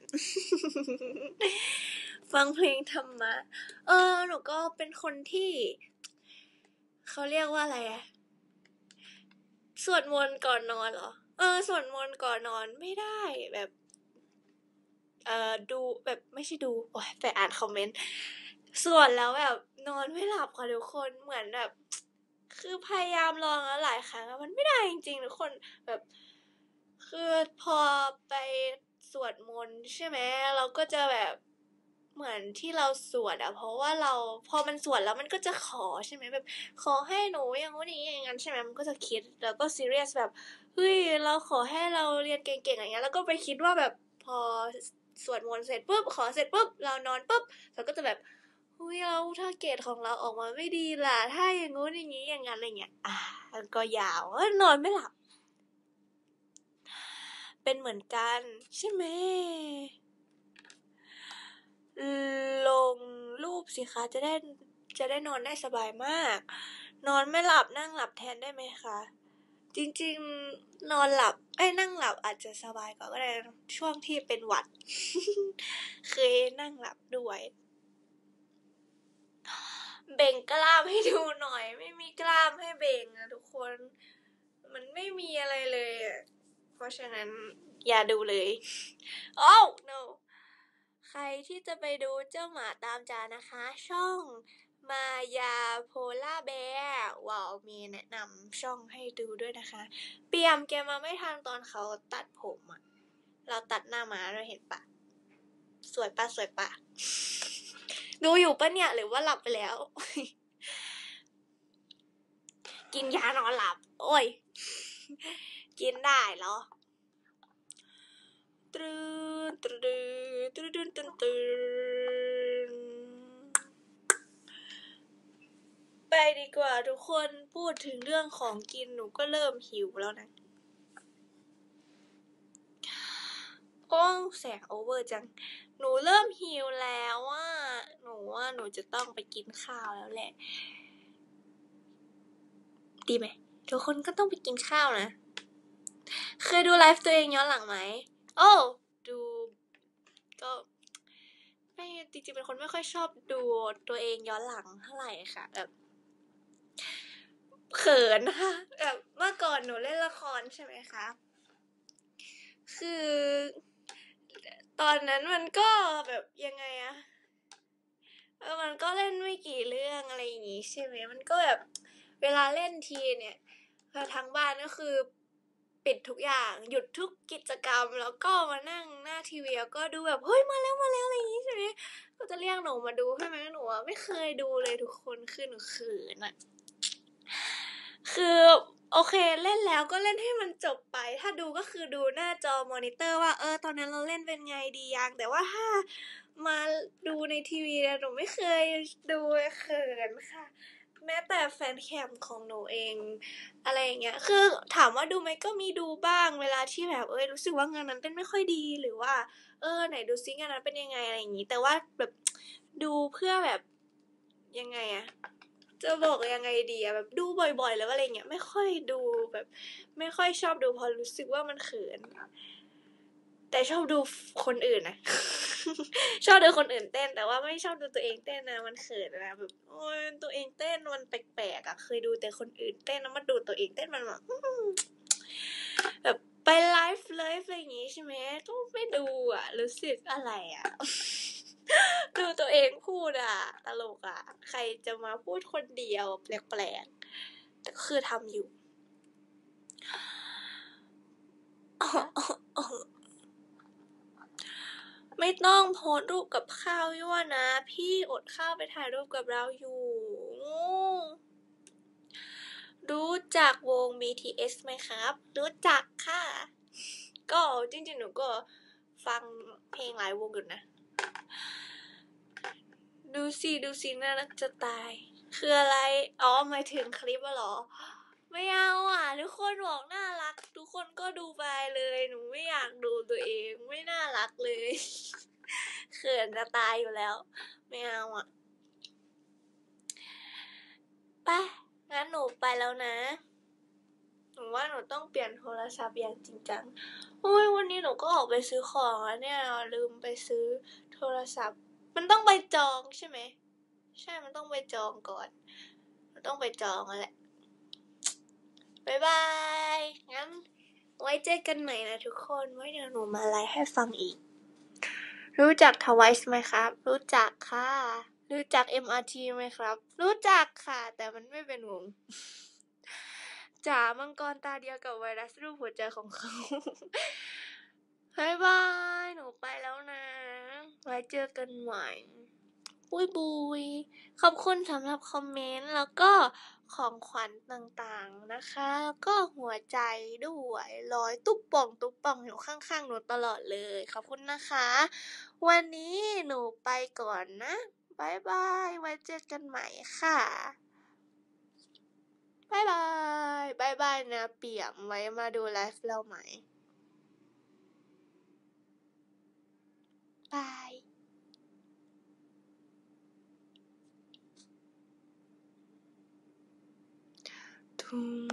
ฟังเพลงธรรมะหนูก็เป็นคนที่เขาเรียกว่าอะไรอะสวดมนต์ก่อนนอนเหรอสวดมนต์ก่อนนอนไม่ได้แบบดูแบบไม่ใช่ดูโอ๊ยแต่อ่านคอมเมนต์สวดแล้วแบบนอนไม่หลับค่ะทุกคนเหมือนแบบคือพยายามลองแล้วหลายครั้งมันไม่ได้จริงๆทุกคนแบบคือพอไปสวดมนต์ใช่ไหมเราก็จะแบบเหมือนที่เราสวดอะเพราะว่าเราพอมันสวดแล้วมันก็จะขอใช่ไหมแบบขอให้หนูอย่างนู้นอย่างนี้อย่างนั้นใช่ไหมมันก็จะคิดแล้วก็ซีเรียสแบบเฮ้ยเราขอให้เราเรียนเก่งๆอย่างเงี้ยแล้วก็ไปคิดว่าแบบพอสวดมนต์เสร็จปุ๊บขอเสร็จปุ๊บเรานอนปุ๊บเราก็จะแบบเฮ้ยเราถ้าเกรดของเราออกมาไม่ดีล่ะถ้าอย่างงู้นอย่างนี้อย่างนั้นอะไรเงี้ยมันก็ยาวนอนไม่หลับเป็นเหมือนกันใช่ไหมลงรูปสิคะจะได้นอนได้สบายมากนอนไม่หลับนั่งหลับแทนได้ไหมคะจริงๆนอนหลับนั่งหลับอาจจะสบายกว่าก็ได้ช่วงที่เป็นหวัด เคยนั่งหลับด้วยเบ่งกล้ามให้ดูหน่อยไม่มีกล้ามให้เบ่งนะทุกคนมันไม่มีอะไรเลยเพราะฉะนั้นอย่าดูเลยno ใครที่จะไปดูเจ้าหมาตามจานะคะ ช่องมายาโพล่าแบร์ว้าวมีแนะนำช่องให้ดูด้วยนะคะเปียมแกมาไม่ทันตอนเขาตัดผมอะเราตัดหน้าม้าด้วยเห็นปะสวยปะดูอยู่ปะเนี่ยหรือว่าหลับไปแล้ว กินยานอนหลับโอ้ยกินได้เหรอตรึนตรึนตรึนตรึนตรึนตรึนไปดีกว่าทุกคนพูดถึงเรื่องของกินหนูก็เริ่มหิวแล้วนะโอ้แสงโอเวอร์จังหนูเริ่มหิวแล้วว่าหนูจะต้องไปกินข้าวแล้วแหละดีไหมทุกคนก็ต้องไปกินข้าวนะเคยดูไลฟ์ตัวเองย้อนหลังไหมดูก็ไม่จริงๆเป็นคนไม่ค่อยชอบดูตัวเองย้อนหลังเท่าไหร่ค่ะแบบเขินนะคะแบบเมื่อก่อนหนูเล่นละครใช่ไหมคะคือตอนนั้นมันก็แบบยังไงอะมันก็เล่นไม่กี่เรื่องอะไรอย่างงี้ใช่ไหมมันก็แบบเวลาเล่นทีเนี่ยทางบ้านก็คือปิดทุกอย่างหยุดทุกกิจกรรมแล้วก็มานั่งหน้าทีวีแล้วก็ดูแบบเฮ้ยมาแล้วอะไรอย่างงี้ใช่ไหมก็จะเรียกหนูมาดูใช่ไหมหนูไม่เคยดูเลยทุกคนคือหนูเขินอะคือโอเคเล่นแล้วก็เล่นให้มันจบไปถ้าดูก็คือดูหน้าจอมอนิเตอร์ว่าตอนนั้นเราเล่นเป็นไงดียังแต่ว่าถ้ามาดูในทีวีหนูไม่เคยดูเขินค่ะแม้แต่แฟนแคมของหนูเองอะไรอย่างเงี้ยคือถามว่าดูไหมก็มีดูบ้างเวลาที่แบบรู้สึกว่างานนั้นเต้นไม่ค่อยดีหรือว่าไหนดูซิงานนั้นเป็นยังไงอะไรอย่างงี้แต่ว่าแบบดูเพื่อแบบยังไงอะจะบอกยังไงดีอะแบบดูบ่อยๆแล้วอะไรเงี้ยไม่ค่อยดูแบบไม่ค่อยชอบดูเพราะรู้สึกว่ามันเขินแต่ชอบดูคนอื่นนะ ชอบดูคนอื่นเต้นแต่ว่าไม่ชอบดูตัวเองเต้นนะมันเขินนะแบบตัวเองเต้นมันแปลกๆอ่ะเคยดูแต่คนอื่นเต้นแล้วมาดูตัวเองเต้นมันแบบแบบไปไลฟ์เลยอะไรอย่างงี้ใช่ไหมก็ไม่ดูอ่ะรู้สึกอะไรอ่ะ ดูตัวเองพูดอ่ะตลกอ่ะใครจะมาพูดคนเดียวแปลกๆแต่คือทำอยู่ ไม่ต้องโพสต์รูปกับข้าวยั่วนะพี่อดข้าวไปถ่ายรูปกับเราอยู่รู้จักวง BTS ไหมครับรู้จักค่ะก็จริงๆหนูก็ฟังเพลงหลายวงอยู่นะดูสิน่ารักจะตายคืออะไรอ๋อหมายถึงคลิปเหรอไม่เอาอ่ะทุกคนบอกน่ารักทุกคนก็ดูไปเลยหนูไม่อยากดูตัวเองไม่น่ารักเลย เขินจะตายอยู่แล้วไม่เอาอ่ะไปงั้นหนูไปแล้วนะหนูว่าหนูต้องเปลี่ยนโทรศัพท์อย่างจริงจังวันนี้หนูก็ออกไปซื้อของแล้วเนี่ยลืมไปซื้อโทรศัพท์มันต้องไปจองใช่ไหมใช่มันต้องไปจองก่อนมันต้องไปจองแล้วแหละบ๊ายบายงั้นไว้เจอกันใหม่นะทุกคนไว้เดี๋ยวหนูมาไลฟ์ให้ฟังอีกรู้จัก Twice ไหมครับรู้จักค่ะรู้จัก MRT ไหมครับรู้จักค่ะแต่มันไม่เป็นวงจ๋ามังกรตาเดียวกับไวรัสรูปหัวใจของเขาบ๊ายบายหนูไปแล้วนะไว้เจอกันใหม่บุยขอบคุณสำหรับคอมเมนต์แล้วก็ของขวัญต่างๆนะคะแล้วก็หัวใจด้วยร้อยตุ๊บป่องอยู่ข้างๆหนูตลอดเลยขอบคุณนะคะวันนี้หนูไปก่อนนะบ๊ายบายไว้เจอกันใหม่ค่ะบ๊ายบายนะเปี่ยมไว้มาดูไลฟ์เราใหม่บายทุ่ง